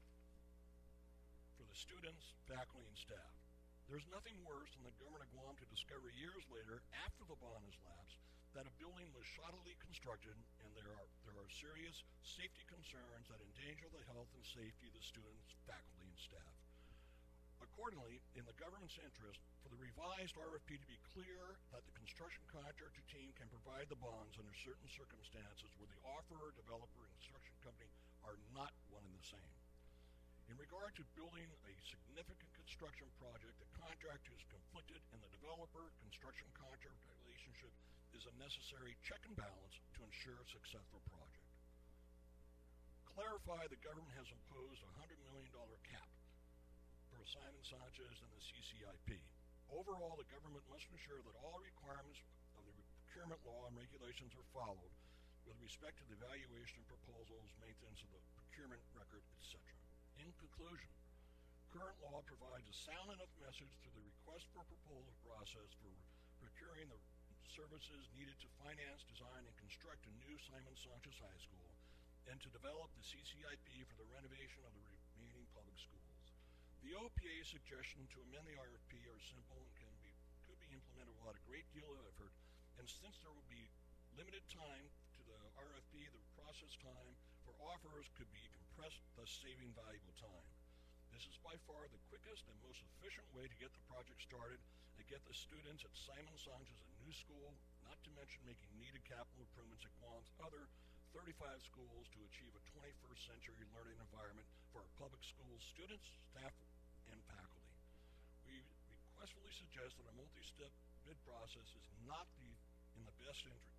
for the students, faculty, and staff. There's nothing worse than the government of Guam to discover years later, after the bond has lapsed, that a building was shoddily constructed and there are serious safety concerns that endanger the health and safety of the students, faculty, and staff. Accordingly, in the government's interest, for the revised RFP to be clear that the construction contractor team can provide the bonds under certain circumstances where the offerer, developer, and construction company are not one and the same. In regard to building a significant construction project, the contractor is conflicted and the developer-construction contractor relationship is a necessary check and balance to ensure a successful project. Clarify the government has imposed a $100 million cap for Simon Sanchez and the CCIP. Overall, the government must ensure that all requirements of the procurement law and regulations are followed with respect to the evaluation of proposals, maintenance of the procurement record, etc. In conclusion, current law provides a sound enough message through the request for proposal process for procuring the services needed to finance, design, and construct a new Simon Sanchez High School and to develop the CCIP for the renovation of the remaining public schools. The OPA suggestion to amend the RFP are simple and could be implemented without a great deal of effort, and since there will be limited time to the RFP, the process time for offerers could be compressed, thus saving valuable time. This is by far the quickest and most efficient way to get the project started and get the students at Simon Sanchez a new school, not to mention making needed capital improvements at Guam's other 35 schools to achieve a 21st century learning environment for our public schools, students, staff, and faculty. We requestfully suggest that a multi-step bid process is not in the best interest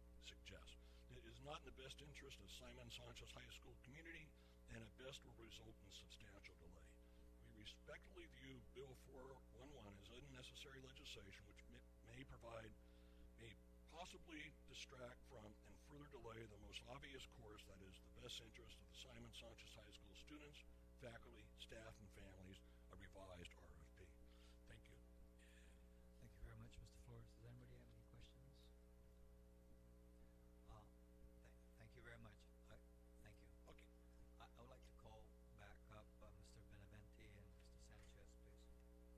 of Simon Sanchez High School community, and at best will result in substantial delay. We respectfully view Bill 411 as unnecessary legislation which may possibly distract from and further delay the most obvious course, that is the best interest of the Simon Sanchez High School students, faculty, staff, and families, a revised RFP. Thank you. Thank you very much, Mr. Flores. Does anybody have any questions? Thank you very much. Thank you. Okay. I would like to call back up Mr. Benavente and Mr. Sanchez, please.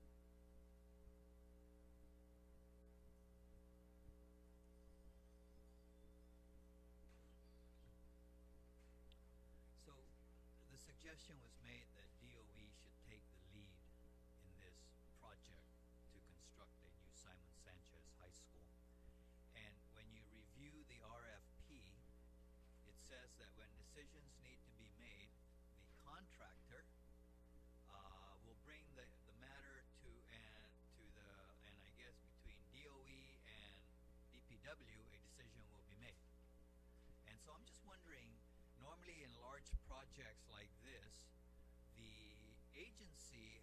So the suggestion was made that DOE should take the lead in this project to construct a new Simon Sanchez High School. And when you review the RFP, it says that when decisions need to be made, the contractor will bring the matter to and I guess between DOE and DPW, a decision will be made. And so I'm just wondering, normally in large projects like this, the agency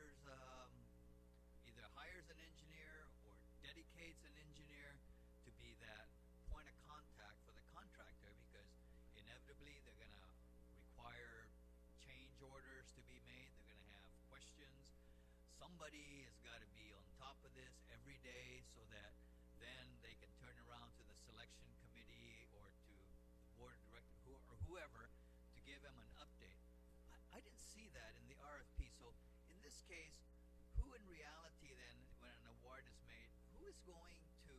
either hires an engineer or dedicates an engineer to be that point of contact for the contractor, because inevitably they're going to require change orders to be made. They're going to have questions. Somebody has got to be on top of this every day so that then they can turn around to the selection committee or to the board of directors or whoever to give them an update. I didn't see that in the RFP. So in this case, who in reality then, when an award is made, who is going to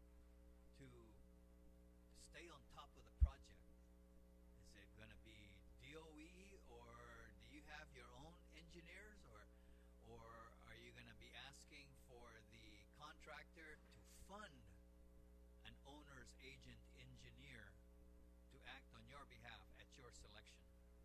stay on top of the project? Is it going to be DOE, or do you have your own engineers, or are you going to be asking for the contractor to fund an owner's agent engineer to act on your behalf at your selection?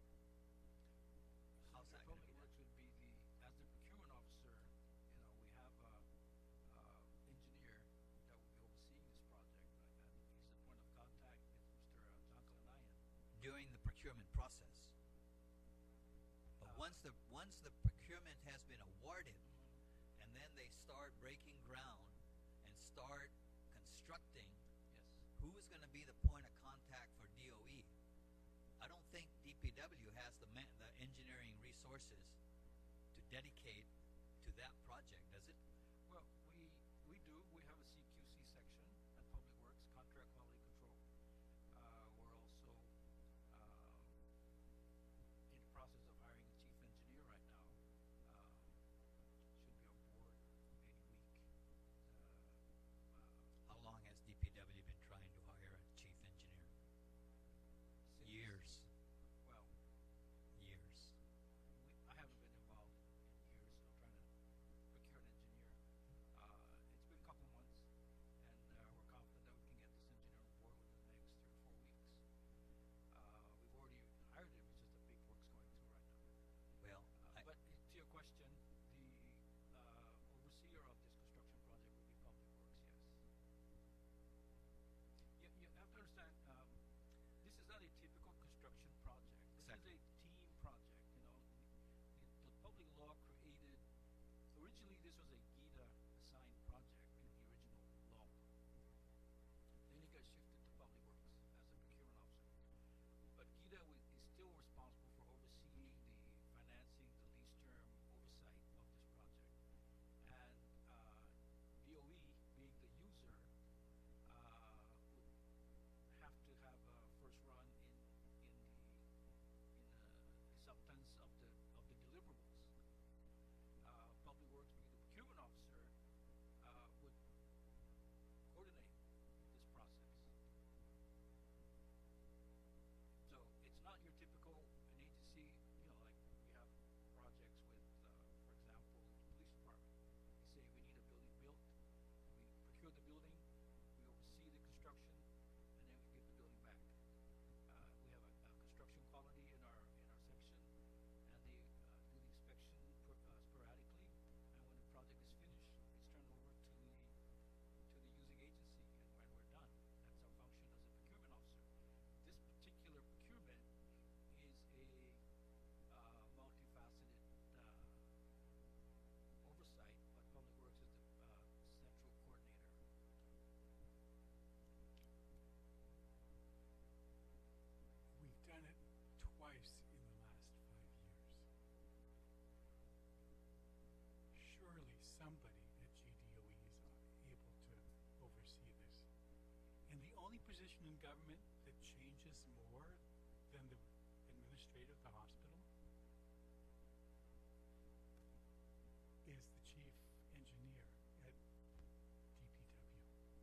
How's that going to Public be Works done? would be as the procurement officer, we have a engineer that will be overseeing this project, and he's the point of contact. It's Mr. John Kalanayan. During the procurement process. But once the procurement has been awarded, and then they start breaking ground and start constructing, Yes. who is going to be the point of contact for DOE? I don't think DPW has the engineering resources to dedicate to that project, does it? Well, we do. We have a CQC section at Public Works, Contract Quality Control. We're also in the process of hiring a chief engineer right now. Should be on board any week. How long has DPW been trying to hire a chief engineer? Since- Years. Well, Years. I haven't been involved in years of trying to procure an engineer. It's been a couple months, and we're confident that we can get this engineer on board within the next 3 or 4 weeks. We've already hired him. It's just the paperwork's going through right now. Well, But to your question, the overseer of this construction project will be Public Works, yes. You have to understand, this is not a typical construction project. Exactly. This is a team project, The public law created, originally this was a GITA assigned project in the original law. Then it got shifted to Public Works as a procurement officer. But GITA is still responsible for overseeing the financing, the lease term oversight of this project. And DOE, being the user, would have to have a first run in the acceptance of the deliverables. government that changes more than the administrator of the hospital is the chief engineer at DPW.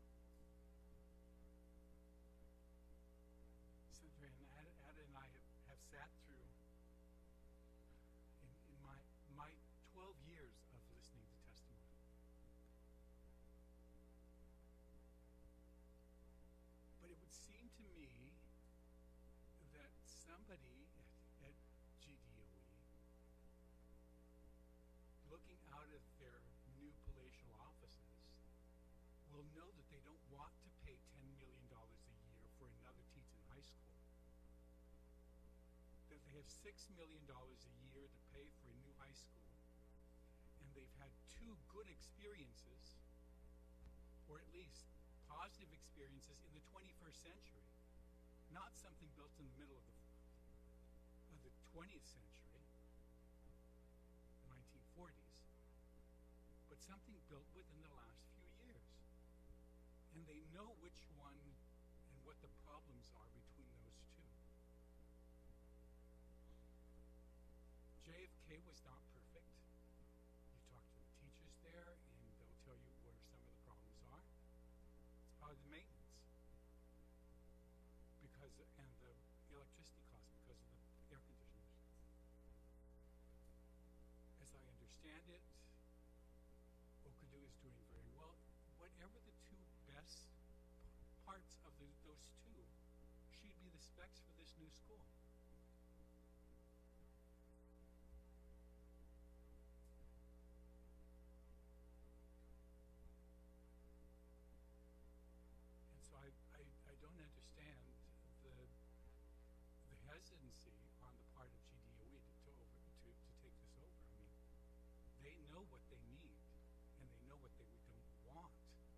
Senator Ada and I have sat through in my 12 years of listening to testimony. But it would seem to me that somebody at GDOE, looking out of their new palatial offices, will know that they don't want to pay $10 million a year for another Teton High School. That they have $6 million a year to pay for a new high school, and they've had 2 good experiences, or at least positive experiences in the 21st century, not something built in the middle of the 20th century, the 1940s, but something built within the last few years. And they know which one and what the problems are between those two. JFK was not perfect. You talk to the teachers there, and they'll tell you where some of the problems are. It's part of the maintenance, and the electricity costs because of the air conditioners. As I understand it, Okadu is doing very well. Whatever the 2 best parts of those 2 should be the specs for this new school. And so I don't understand the hesitancy on the part of GDOE to take this over. I mean, they know what they need, and they know what they don't want,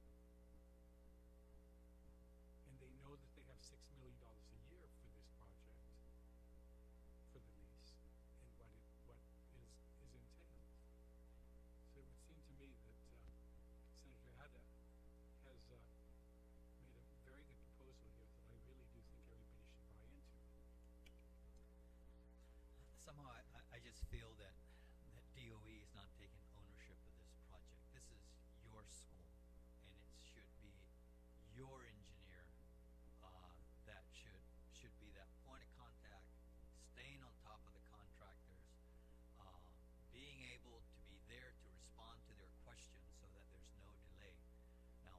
and they know that they have $6 million a year for this project, for the lease, and what is entailed. So it would seem to me that Senator Ada has made a very good proposal here that I really do think everybody should buy into. Somehow I just feel that DOE is not taking ownership of this project. This is your school, and it should be your engineer that should be that point of contact, staying on top of the contractors, being able to be there to respond to their questions so that there's no delay. Now,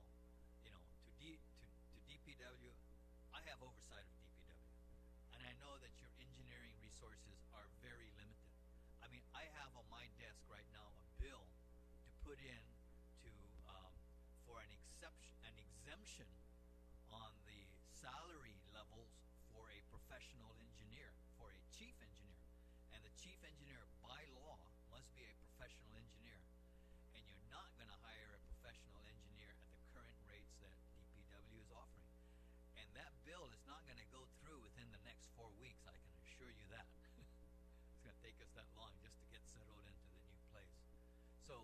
to DPW, I have oversight of DPW, and I know that your engineering resources are very limited. I mean, I have on my desk right now a bill to put in for an exemption on the salary levels for a professional engineer, for a chief engineer. And the chief engineer by law must be a professional engineer. And you're not going to hire a professional engineer at the current rates that DPW is offering. And that bill is not going to go through within the next 4 weeks, I can assure you that. It's going to take us that long just to get settled into the new place. So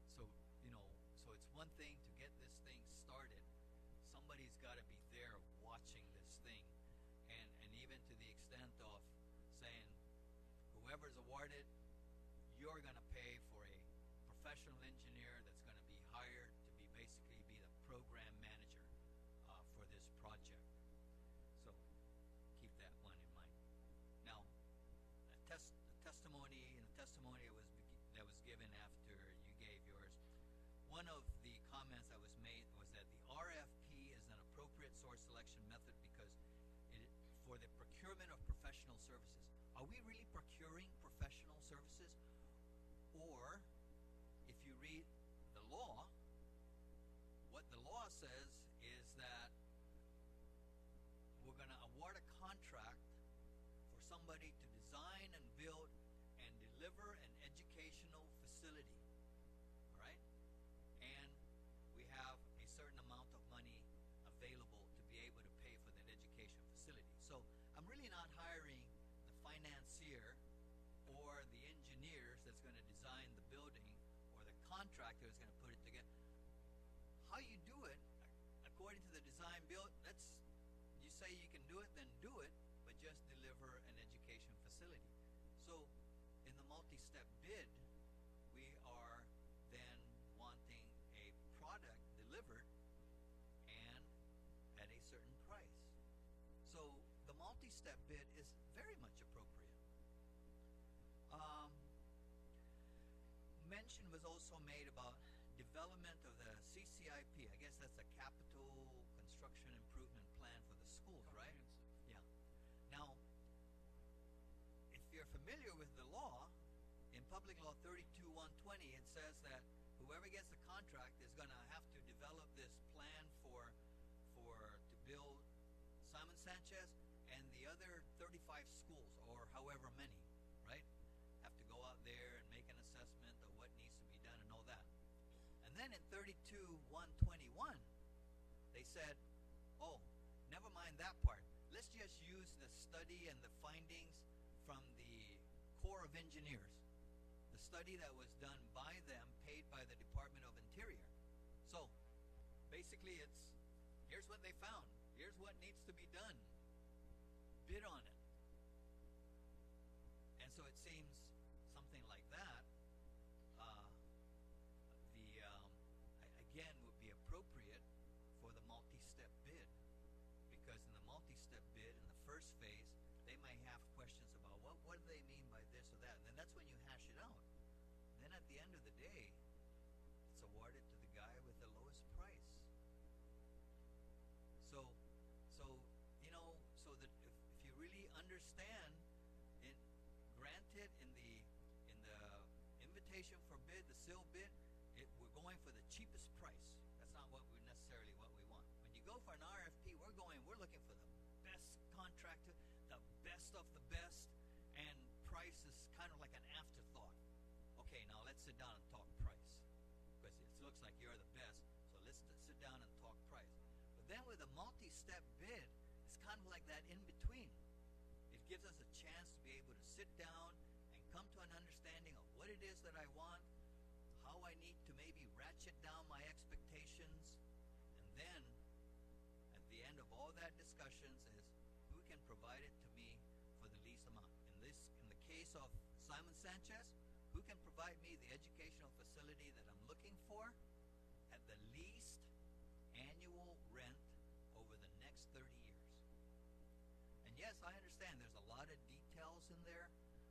it's one thing to get this thing started. Somebody's got to be there watching this thing, and even to the extent of saying, whoever's awarded, you're going to pay for a professional engineer that's going to be hired to basically be the program manager for this project. So keep that one in mind. Now, the testimony that was given after you gave yours, one of the comments that was made was that the RFP is an appropriate source selection method because for the procurement of professional services. Are we really procuring professional services? Or, if you read the law, what the law says is that we're going to award a contract for somebody to design and build and deliver an educational facility. All right? And we have a certain amount of money available to be able to pay for that education facility. So I'm really not hiring the financier or the engineers that's going to design the building or the contractor that's going to put it together. How you do it, according to the design build, you say facility. So in the multi-step bid, we are then wanting a product delivered and at a certain price. So the multi-step bid is very much appropriate. Mention was also made about development of the CCIP. I guess that's a capital construction improvement plan for the schools, right? Yeah. Now, if you're familiar with the law, in Public Law 32-120, it says that whoever gets the contract is going to have to develop this plan to build Simon Sanchez and the other 35 schools, or however many, right? Have to go out there and make an assessment of what needs to be done and all that. And then in 32-121, they said, oh, never mind that part. Let's just use the study and the findings from the Corps of Engineers, the study that was done by them, paid by the Department of Interior. So basically it's, here's what they found, here's what needs to be done, bid on it. And so it seems something like that again would be appropriate for the multi-step bid, because in the multi-step bid, in the first phase, they might have questions about what do they mean by this or that, and then that's when you hash it out. Then at the end of the day, it's awarded to the guy with the lowest price. So you know, so that if you really understand, granted in the invitation for bid, the seal bid, we're going for the cheapest price. That's not necessarily what we want. When you go for an RFP, we're looking for the best contractor, the best of the best, and price is kind of like an afterthought. Okay, now let's sit down and talk price, because it looks like you're the best, so let's sit down and talk price. But then with a multi-step bid, it's kind of like that in between. It gives us a chance to be able to sit down and come to an understanding of what it is that I want, how I need to maybe ratchet down my expectations, and then at the end of all that discussions is who can provide it to me for the least amount. In the case of Simon Sanchez, who can provide me the educational facility that I'm looking for at the least annual rent over the next 30 years. And yes, I understand there's a lot of details in there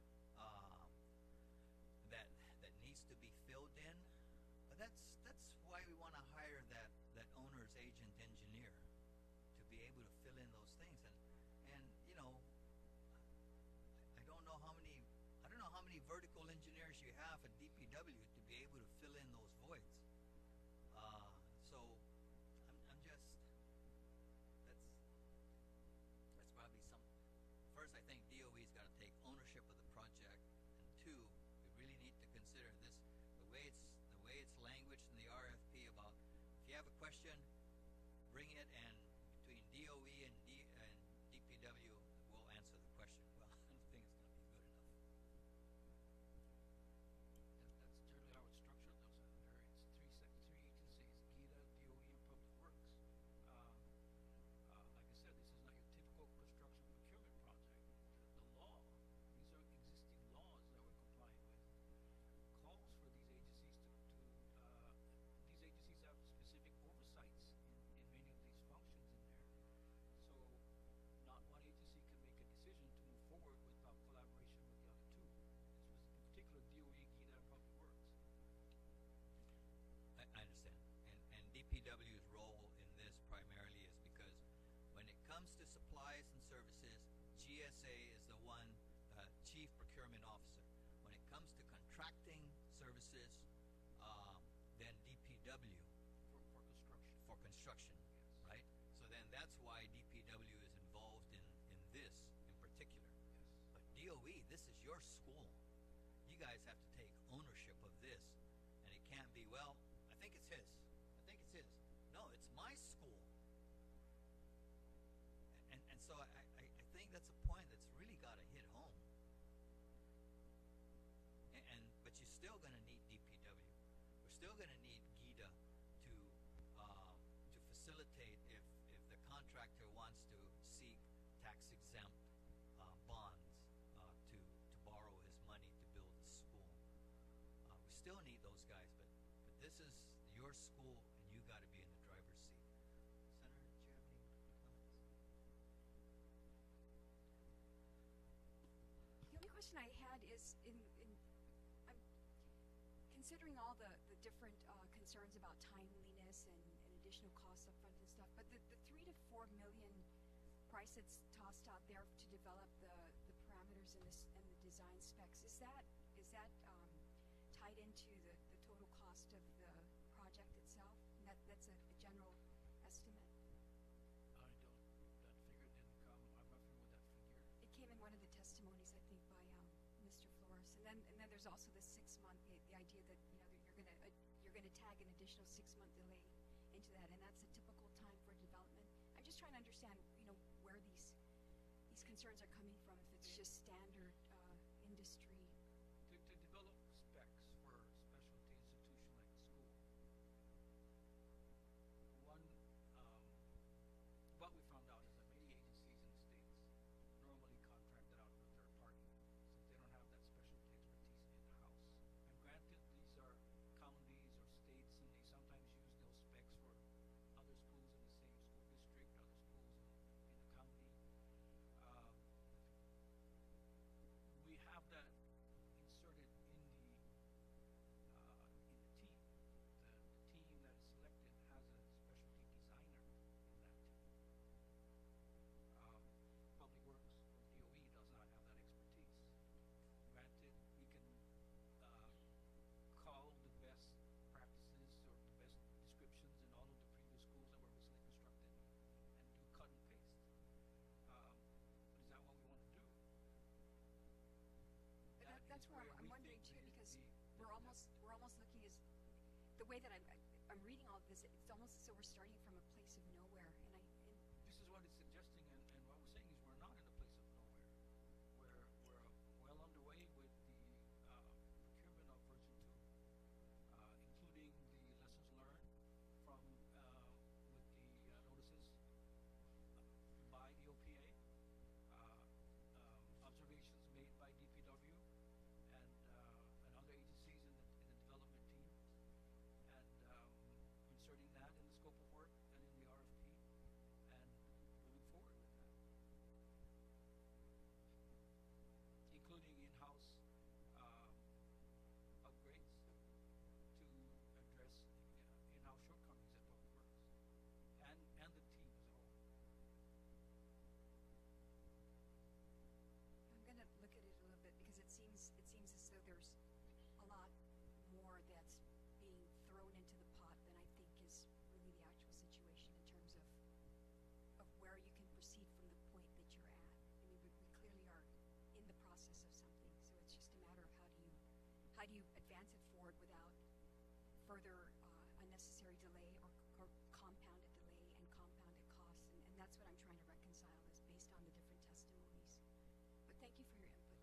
that needs to be filled in, but that's why we want to hire that owner's agent engineer to be able to fill in those things. And you know, I don't know how many vertical engineers you have at DPW to be able to fill in those voids. So I'm just, that's probably some. First, I think DOE's got to take ownership of the project, and two, we really need to consider this, the way it's languaged in the RFP about, if you have a question, bring it, and between DOE and DPW, we'll answer the question. Well, I don't think it's going to be good enough. That's generally how it's structured, though, Senator. It's three agencies: GIDA, DOE, and Public Works. Like I said, this is not your typical construction procurement project. The law, these are existing laws that we're complying with, calls for these agencies these agencies have specific oversights in many of these functions in there. So not one agency can make a decision to move forward without collaboration with the other two. This was in particular DOE, GIDA, and Public Works. I understand. And DPW's role in this primarily is because when it comes to supplies and services, GSA is the one, Chief Procurement Officer. When it comes to contracting services, then DPW For construction. for construction, right? So then that's why DPW is involved in this in particular. Yes. But DOE, this is your school. You guys have to take ownership of this, and it can't be, well, I think it's his. No, it's my school. And so I think that's a point that's really got to hit home. But you're still going to need DPW. We're still going to need GIDA to facilitate if the contractor wants to seek tax exempt bonds to still need those guys, but this is your school, and you got to be in the driver's seat. Senator, do you have any comments? The only question I had is I'm considering all the different concerns about timeliness and additional costs up front and stuff, but the 3 to 4 million price that's tossed out there to develop the parameters and the design specs, is that tied into the total cost of the project itself? And that's a general estimate. That figure didn't come. I'm not familiar with that figure. It came in one of the testimonies, I think, by Mr. Flores. And then there's also the 6-month, the idea that you're gonna tag an additional 6-month delay into that, and that's a typical time for development. I'm just trying to understand, where these concerns are coming from. If it's just standard industry. To develop specs for a specialty institution like a school, what we found out is that many agencies in the states normally contract it out with a third party since they don't have that specialty expertise in-house. And granted, these are counties or states, and they sometimes use those specs for other schools in the same school district, other schools in the county. We have that inserted in the team. The team that is selected has a specialty designer in that team. Public Works or DOE does not have that expertise. Granted, we can call the best practices or the best descriptions in all of the previous schools that were recently constructed and do cut and paste. But is that what we want to do? But That that's is where where I'm we wondering think too, the- because the- we're almost looking as the way that I'm reading all of this. It's almost as though we're starting from a place of nowhere, and This is what it's suggesting, and what we're saying is we're not in a place of nowhere. We're well underway with the procurement of version 2, including the lessons learned from with the notices by the OPA, observations made by DPW and other agencies in the development team, and inserting that in the scope of work and in the RFP, and moving forward with that, including in-house upgrades to address in-house shortcomings at Public Works and the team as a whole. I'm going to look at it a little bit because it seems as though there's a lot more that's being thrown into the pot than I think is really the actual situation in terms of where you can proceed from the point that you're at. I mean, we clearly are in the process of something, so it's just a matter of how do you advance it forward without further unnecessary delay or compounded delay and compounded costs, and that's what I'm trying to reconcile is based on the different testimonies. But thank you for your input.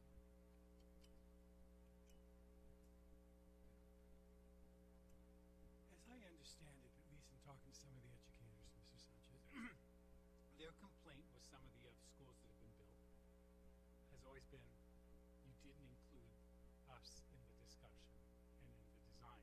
As I understand it, at least in talking to some of the educators, Mr. Sanchez, their complaint with some of the other schools that have been built has always been you didn't include us in the discussion and in the design.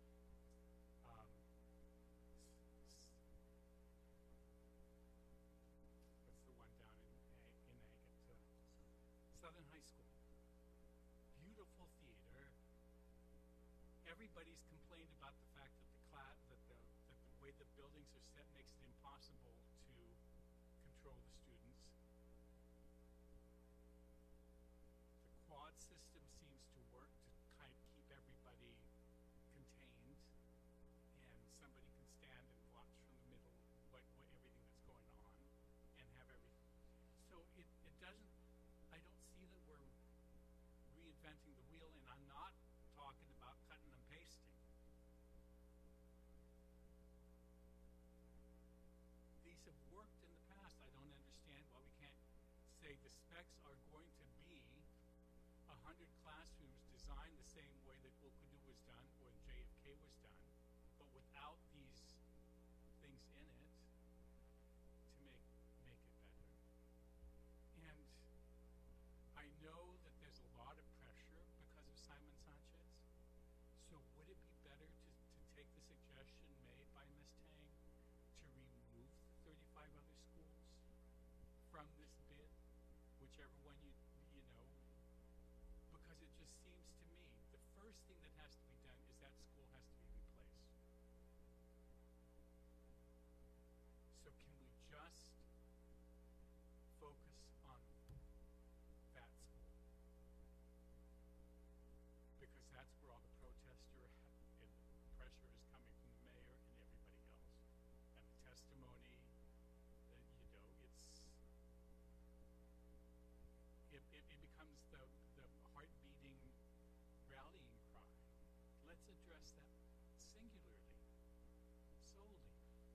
What's the one down in Agate? Southern High School. Beautiful theater. Everybody's complained about the fact that that the way the buildings are set makes it impossible to control the students. The quad system seems to work to kind of keep everybody contained, and somebody can stand and watch from the middle what everything that's going on and have everything. So it doesn't. I don't see that we're reinventing the wheel, and I'm not talking about cutting and pasting. These have worked in the past. I don't understand why we can't say the specs are going to be 100 classrooms designed the same way that Okudu was done or JFK was done, but without these things in it to make it better. And I know that there's a lot of pressure because of Simon Sanchez. So whichever one you know, because it just seems to me the first thing that has to be done is that school has to be replaced. So can we just focus on that school? Because that's where all the and pressure is coming from the mayor and everybody else. And the testimony, you know, it becomes the heart-beating rallying cry. Let's address that singularly, solely.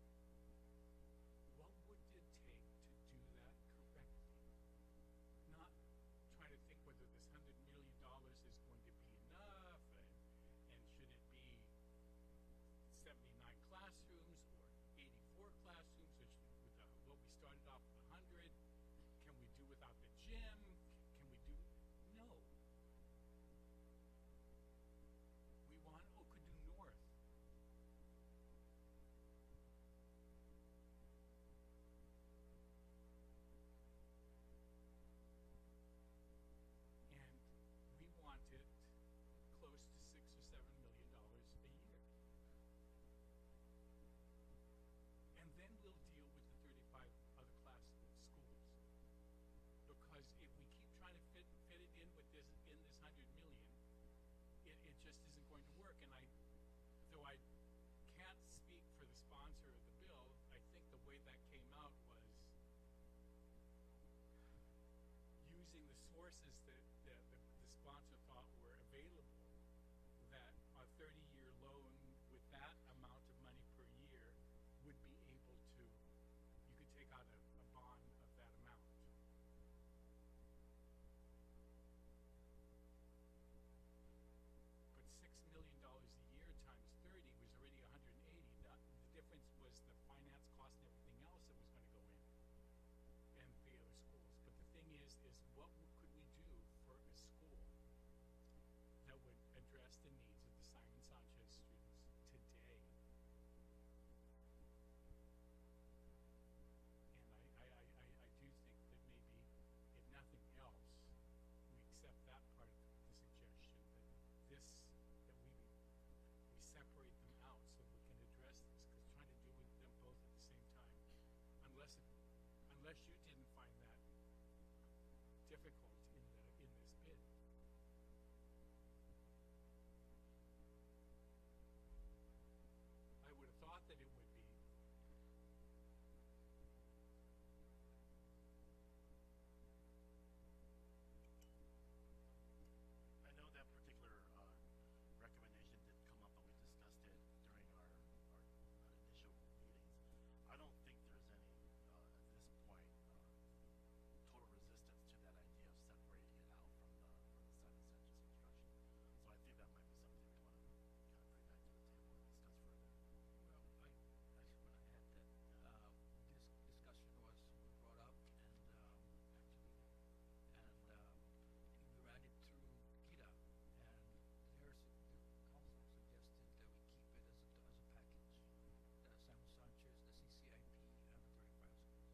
What would it take to do that correctly? Not try to think whether this $100 million is going to be enough, and should it be 79 classrooms or 84 classrooms, or with what we started off with 100? Can we do without the gym? Can we do? No. We want Okadu North. And we want it close to $6 or $7 million a year. And then we'll deal with the 35 other class schools. Because if we keep trying to fit it in with this $100 million, it just isn't going to work. And though I can't speak for the sponsor of the bill, I think the way that came out was using the sources that the sponsor thought were available, that a 30-year loan with that amount of money per year would be able to, you could take out a bond of that amount. But $6 million a year times 30 was already 180. The difference was the finance cost and everything else that was going to go in, and the other schools. But the thing is what could we do for a school that would address the needs of the Simon Sanchez students today? And I do think that maybe, if nothing else, we accept that part of the suggestion that we separate them out so we can address this, because trying to deal with them both at the same time, unless you didn't find that difficult in this bid. I would have thought that it would be. I know that particular recommendation did come up, and we discussed it during our initial meetings. I don't think there's any, at this point, total resistance to that idea of separating it out from the Simon Sanchez construction. So I think that might be something we want to kind of bring back to the table and discuss further. Well, I just want to add that this discussion was brought up, and we ran it through KITA, and the council suggested that we keep it as a package, the Simon Sanchez, the CCIP, and the 35 schools.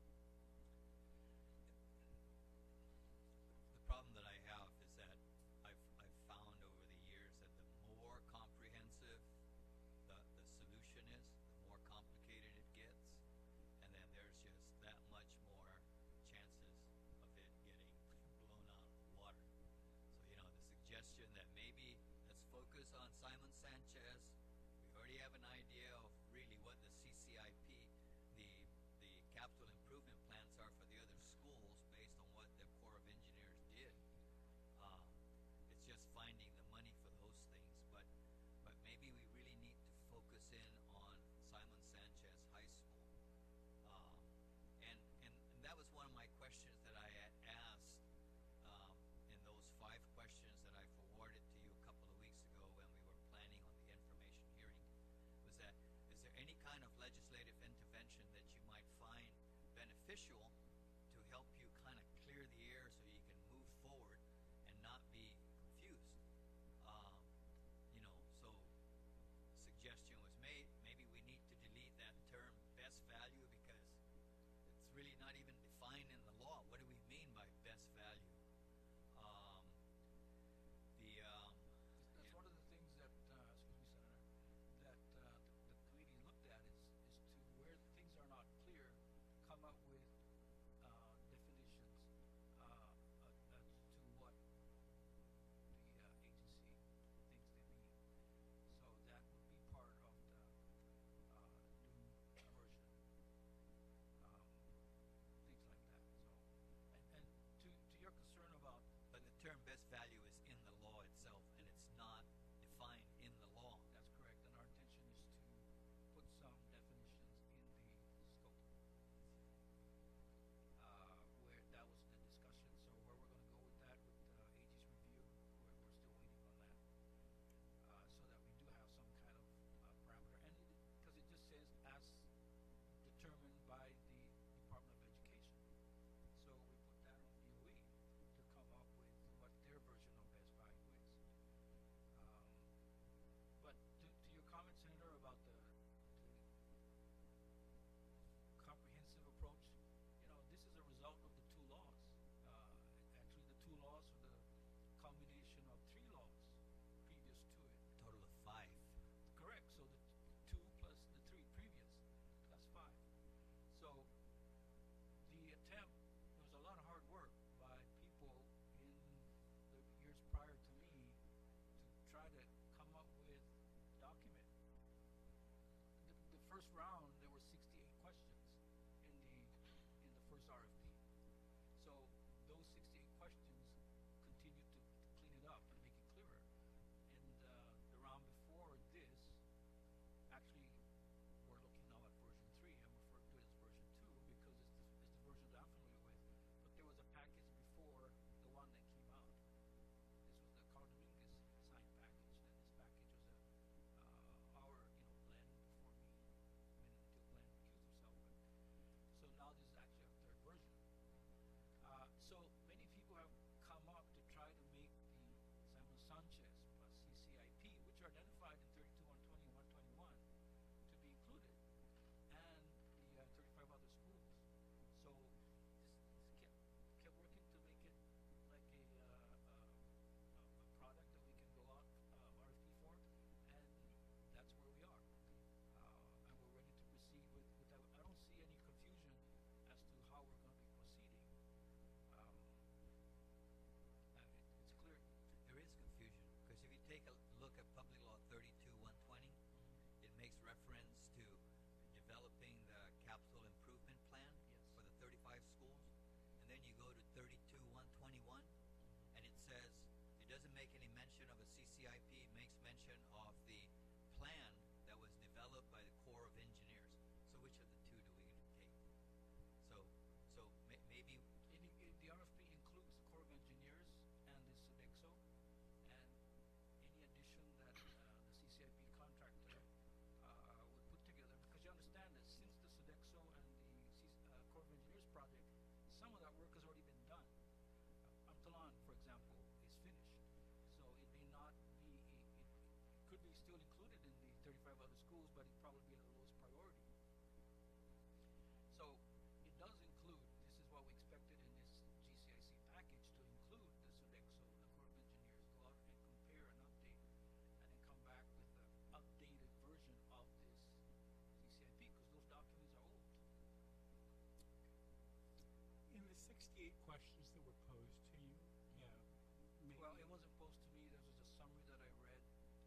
The problem that I have is that I've found over the years that the more comprehensive the solution is, the more complicated it gets, and then there's just that much more chances of it getting blown out of the water. So, you know, the suggestion that maybe let's focus on Simon Sanchez. We already have an idea of really what the CCIP, the capital improvement plans are for the other schools based on what the Corps of Engineers did. It's just finding the money for those things, but maybe we really need to focus in on Simon Sanchez High School. And that was one of my questions that I had asked in those 5 questions that I forwarded to you a couple of weeks ago when we were planning on the information hearing, was first round, there were 68 questions in the first RFP. So those 68 questions continue to clean it up and make it clearer. And the round before this, actually, we're looking now at version 3. I'm referring to it as version 2 because it's the version that I'm familiar with. But there was a package before the one that came out. This was the Carl Dominguez signed package. And this package was our, Glenn before me, until Glenn accused himself. So now this is actually our third version. So many people have come up to try to make the Simon Sanchez plus CCIP, which are identified in 32, 120, and 121, to be included, and the 35 other schools. So this kept working to make it like a product that we can go out RFP for, and that's where we are. And we're ready to proceed with that. I don't see any confusion as to how we're going to be proceeding. It's clear. There is confusion because if you take a look at Public Law 32-120, it makes reference to developing the capital improvement plan for the 35 schools, and then you go to 32-121, and it says it doesn't make any mention of a CCIP. It makes mention of the plan that was developed by the Corps of Engineers. So which of the two do we take? So maybe. The RFP includes the Corps of Engineers and the Sodexo, and any addition that the CCIP contractor would put together. Because you understand that since the Sodexo and the Corps of Engineers project, some of that work has already been done. Amtalan, for example, is finished. So it may not be, it could be still included in the 35 other schools, but it'd probably be the lowest priority. So it does include, this is what we expected in this GCIC package, to include the Sodexo, the Corps of Engineers, go out and compare and update, and then come back with the updated version of this GCIP, because those documents are old. In the 68 questions that were posed to you, maybe. Well, it wasn't posed to me. This was a summary that I read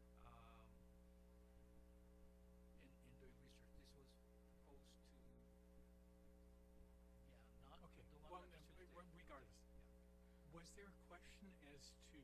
in doing research. This was posed to, not Okay. the Well, one that was regardless, was there a question as to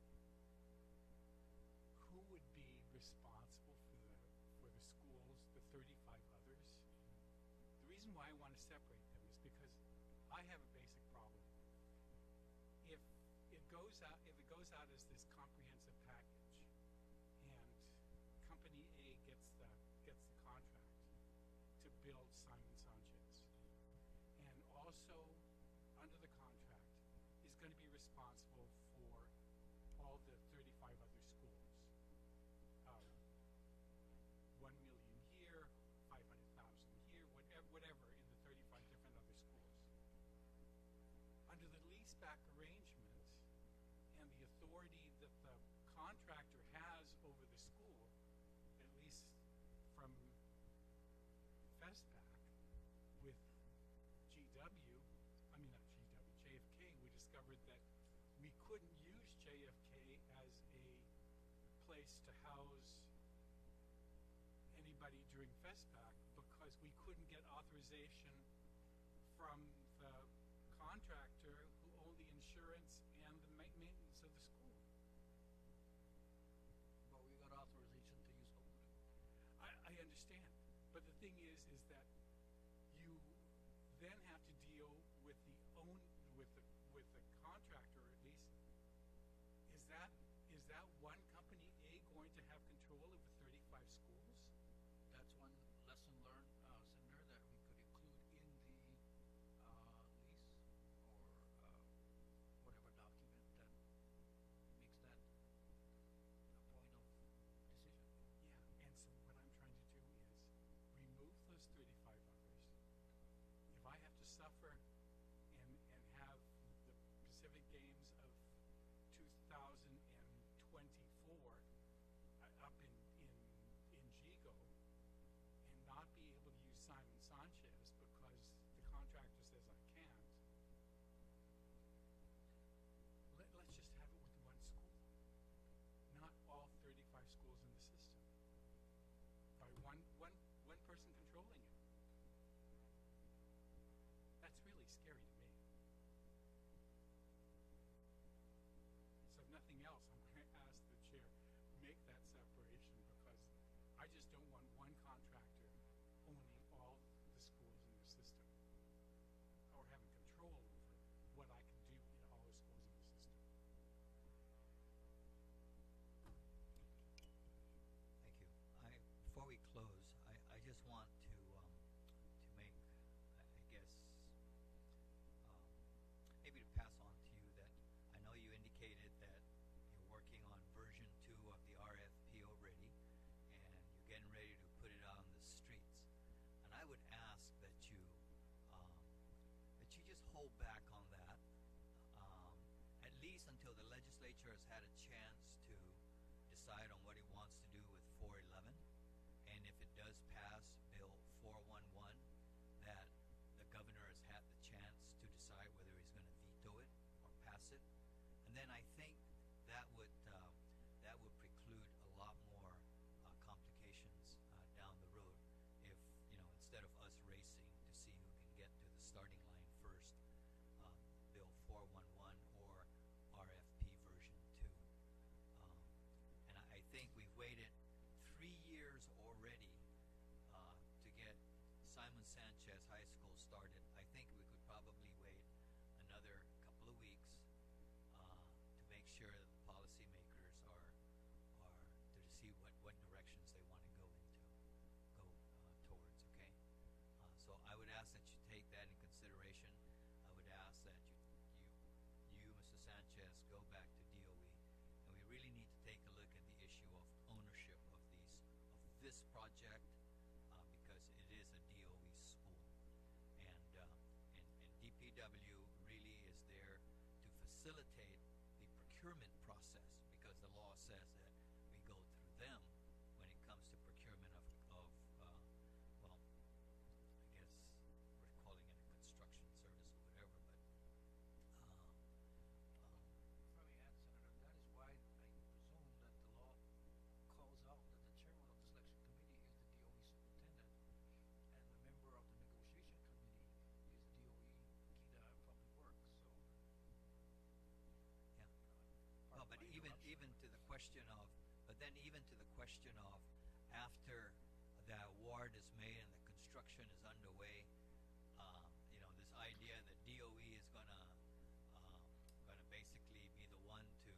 who would be responsible for the schools, the 35 others? The reason why I want to separate them is because I have a basic problem. If it goes out as this comprehensive package, and Company A gets the contract to build Simon Sanchez, and also under the contract is going to be responsible for all the 35 other schools. 1 million here, 500,000 here, whatever in the 35 different other schools. Under the leaseback arrangement and the authority that the contractor has over the school, at least from FESPAC, with JFK, we discovered that we couldn't use JFK as a place to house anybody during FESPAC because we couldn't get authorization from the contractor who owned the insurance and the maintenance of the school. But we got authorization to use Oakland. I understand, but the thing is that you then have to deal with the contractor, at least. Is that one Company A going to have control over 35 schools? That's one lesson learned, Senator, that we could include in the lease or whatever document that makes that a point of decision. Yeah, and so what I'm trying to do is remove those 35 others. If I have to suffer and have the Pacific Games of 2024 up in Gigo and not be able to use Simon Sanchez because the contractor says I can't, let's just have it with one school, not all 35 schools in the system. By one person controlling least until the legislature has had a chance to decide on what it wants to do with 411, and if it does pass Bill 411, that the governor has had the chance to decide whether he's going to veto it or pass it, and then I think that would preclude a lot more complications down the road if, instead of us racing to see who can get to the starting line first, Bill 411 or RFP version 2. And I think we've waited 3 years already to get Simon Sanchez High School started. I think we could probably wait another couple of weeks to make sure that the policymakers are to see what directions they want to go towards. Okay, so I would ask that you take that in consideration. I would ask that you, Mr. Sanchez, go back to DOE, and we really need to take a look at the issue of ownership of this project because it is a DOE school, and DPW really is there to facilitate the procurement process because the law says that we go through them when it comes to procurement of well, I guess we're calling it a construction service or whatever, but If I may add, Senator, that is why I presume that the law calls out that the chairman of the selection committee is the DOE superintendent, and the member of the negotiation committee is DOE, GIDA, and Public Works. So, yeah. Well, pardon but my even interruption. to the question of, after the award is made and the construction is underway, this idea that DOE is gonna basically be the one to.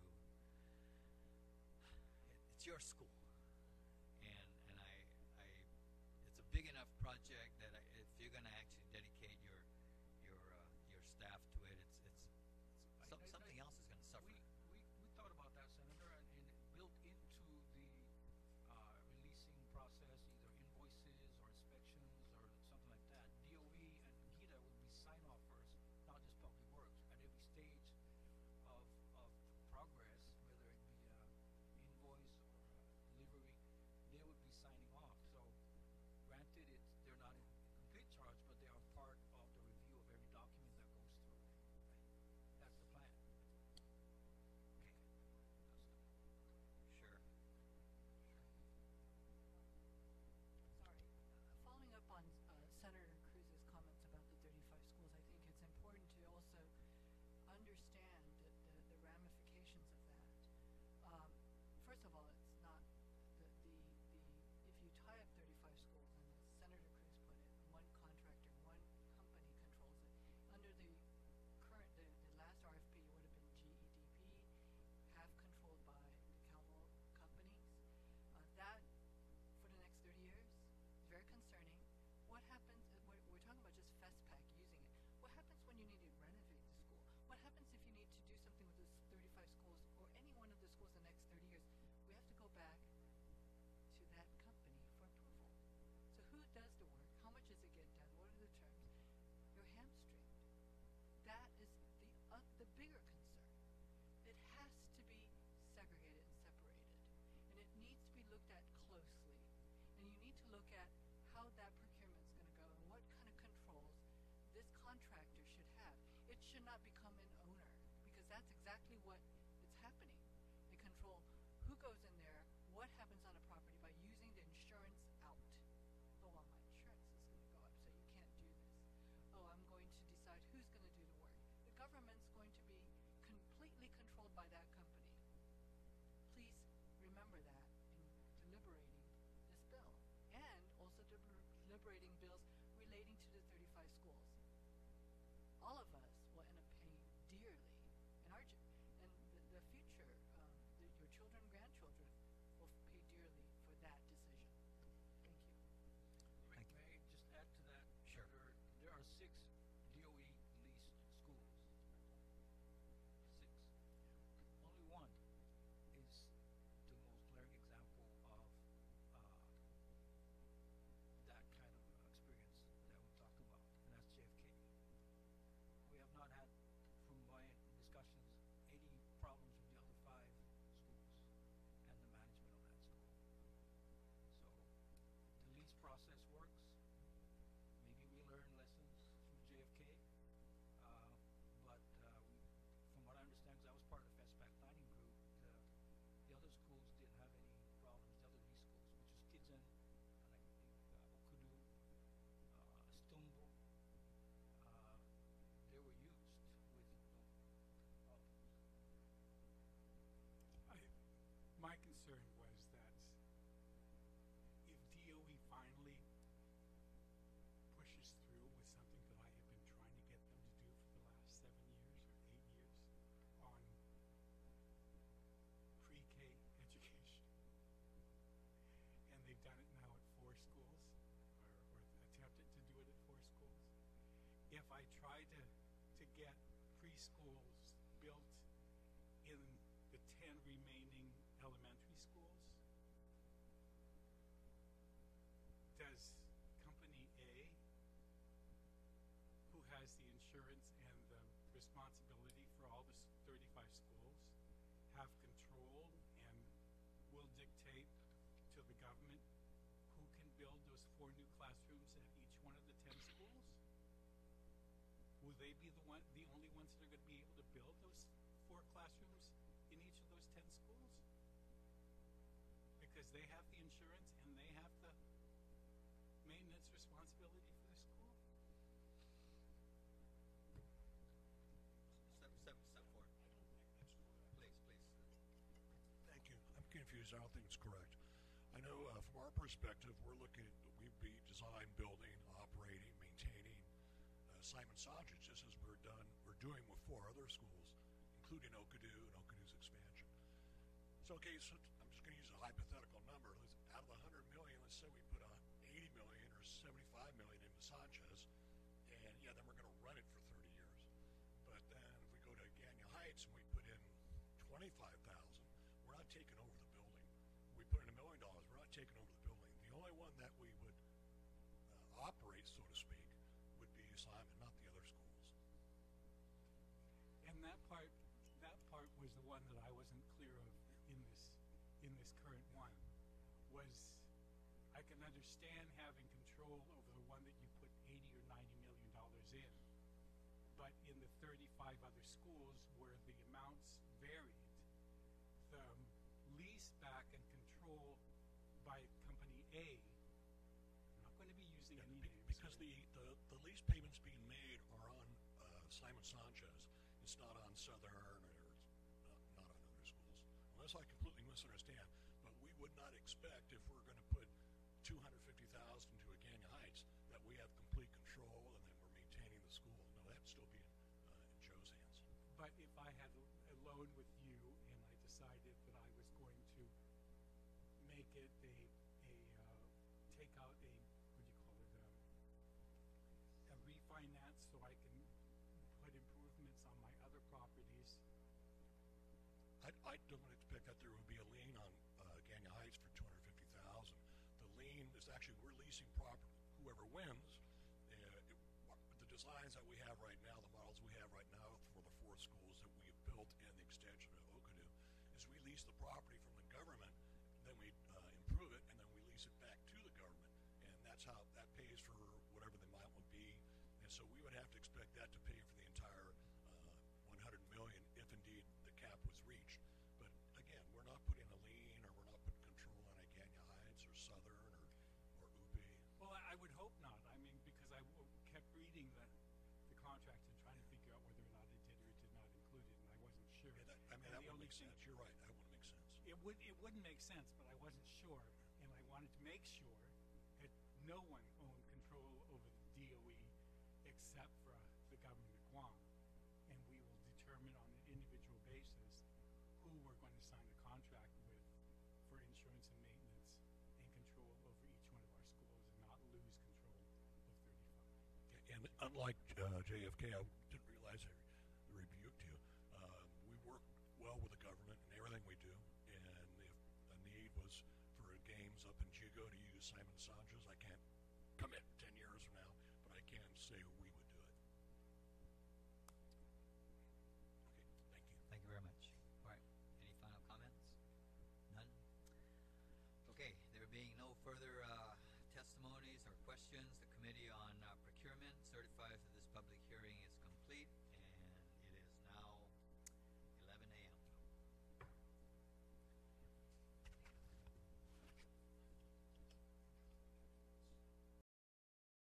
It's your school, and I it's a big enough project that if you're gonna actually dedicate your staff to it, something else is gonna suffer. We thought about that, Senator, and built into the releasing process, either invoices or inspections or something like that. DOE and GIDA would be sign off first, not just Public Works, at every stage of progress, whether it be invoice or delivery, they would be signing off. So, granted, they're not in complete charge, but they are part of the review of every document that goes through. That's the plan. Okay. Sure. Sorry. Following up on Senator Cruz's comments about the 35 schools, I think it's important to also understand the ramifications of that. First of all, it's not if you tie up 35 schools, and as Senator Cruz put it, one contractor, one company controls it. Under the last RFP, it would have been GEDP, half controlled by the Calvo companies. That, for the next 30 years, is very concerning. What happens, we're talking about just FESPAC using it. What happens when you need to renovate the school? What happens if you need to do something with those 35 schools or any one of the schools in the next 30 years? We have to go back to that company for approval. So who does the work? How much does it get done? What are the terms? You're hamstringed. That is the bigger concern. It has to be segregated and separated, and it needs to be looked at closely. And you need to look at how that procurement is going to go and what kind of controls this contractor should have. It should not become an owner, because that's exactly what is happening. They control who goes in there, what happens on a property by using the insurance out. Oh, well, my insurance is going to go up, so you can't do this. Oh, I'm going to decide who's going to do the work. The government's going to be completely controlled by that company. Please remember that in deliberating this bill, and also deliberating bills relating to the 35 schools. All of us will end up paying dearly, and the future, your children and grandchildren will pay dearly for that decision. Thank you. Thank you. May I just add to that? Sure. There are 6 DOE leased schools. 6. Only one is the most glaring example of that kind of experience schools built in the 10 remaining elementary schools? Does Company A, who has the insurance and the responsibility for all the 35 schools, have control and will dictate to the government who can build those 4 new classrooms at each one of the 10 schools? Will they be the only ones that are going to be able to build those 4 classrooms in each of those 10 schools? Because they have the insurance and they have the maintenance responsibility for the school? Step forward. Please. Thank you. I'm confused. I don't think it's correct. I know from our perspective, we'd be design, building, operating, maintaining Simon Sanchez, just as we're doing with 4 other schools, including Okadu and Okadu's expansion. So, okay, so I'm just going to use a hypothetical number. Out of the $100 million, let's say we put $80 million or $75 million into Sanchez, and yeah, then we're going to run it for 30 years. But then if we go to Ganya Heights and we put in $25,000, we're not taking over the building. We put in $1 million, we're not taking over the building. The only one that we would operate, so to speak, would be Simon, not the other schools. And that part was the one that I wasn't clear of in this current one. I can understand having control over the one that you put $80 or $90 million in, but in the 35 other schools where the amounts varied, the lease back and control by Company A, I'm not going to be using any names. Because the lease payments being made are on Simon Sanchez. It's not on Southern or not on other schools. Unless I completely misunderstand. But we would not expect, if we're going to put $250,000 to a Ganya Heights, that we have complete control and that we're maintaining the school. No, that'd still be in Joe's hands. But if I had a loan with you and I decided that I was going to make it take out a refinance so I can put improvements on my other properties. I don't expect that there would be a lien on Ganya Heights for $250,000. The lien is actually, we're leasing property. Whoever wins, the designs that we have right now, the models we have right now for the 4 schools that we have built and the extension of Okadu, is we lease the property from the government, then we improve it, and then we lease it back to the government. And that's how that pays for whatever the amount would be. And so we would have to expect that to pay for the entire $100 million if indeed the cap was reached. But again, we're not putting a lien or we're not putting control on a Ganya Heights or Southern or UPE. Well, I would hope not. I mean, because I kept reading the contract and trying to figure out whether or not it did or it did not include it, and I wasn't sure. Yeah, that would make sense. You're right. That would make sense. It wouldn't make sense, but I wasn't sure, and I wanted to make sure that no one owned control over the DOE except for the government of Guam, and we will determine on an individual basis who we're going to sign a contract with for insurance and maintenance and control over each one of our schools and not lose control of 35. And unlike JFK, I didn't realize I rebuked you. We work well with the government in everything we do, and if a need was for games up in Jigo to use Simon Sanchez, I can't commit 10 years from now, but I can say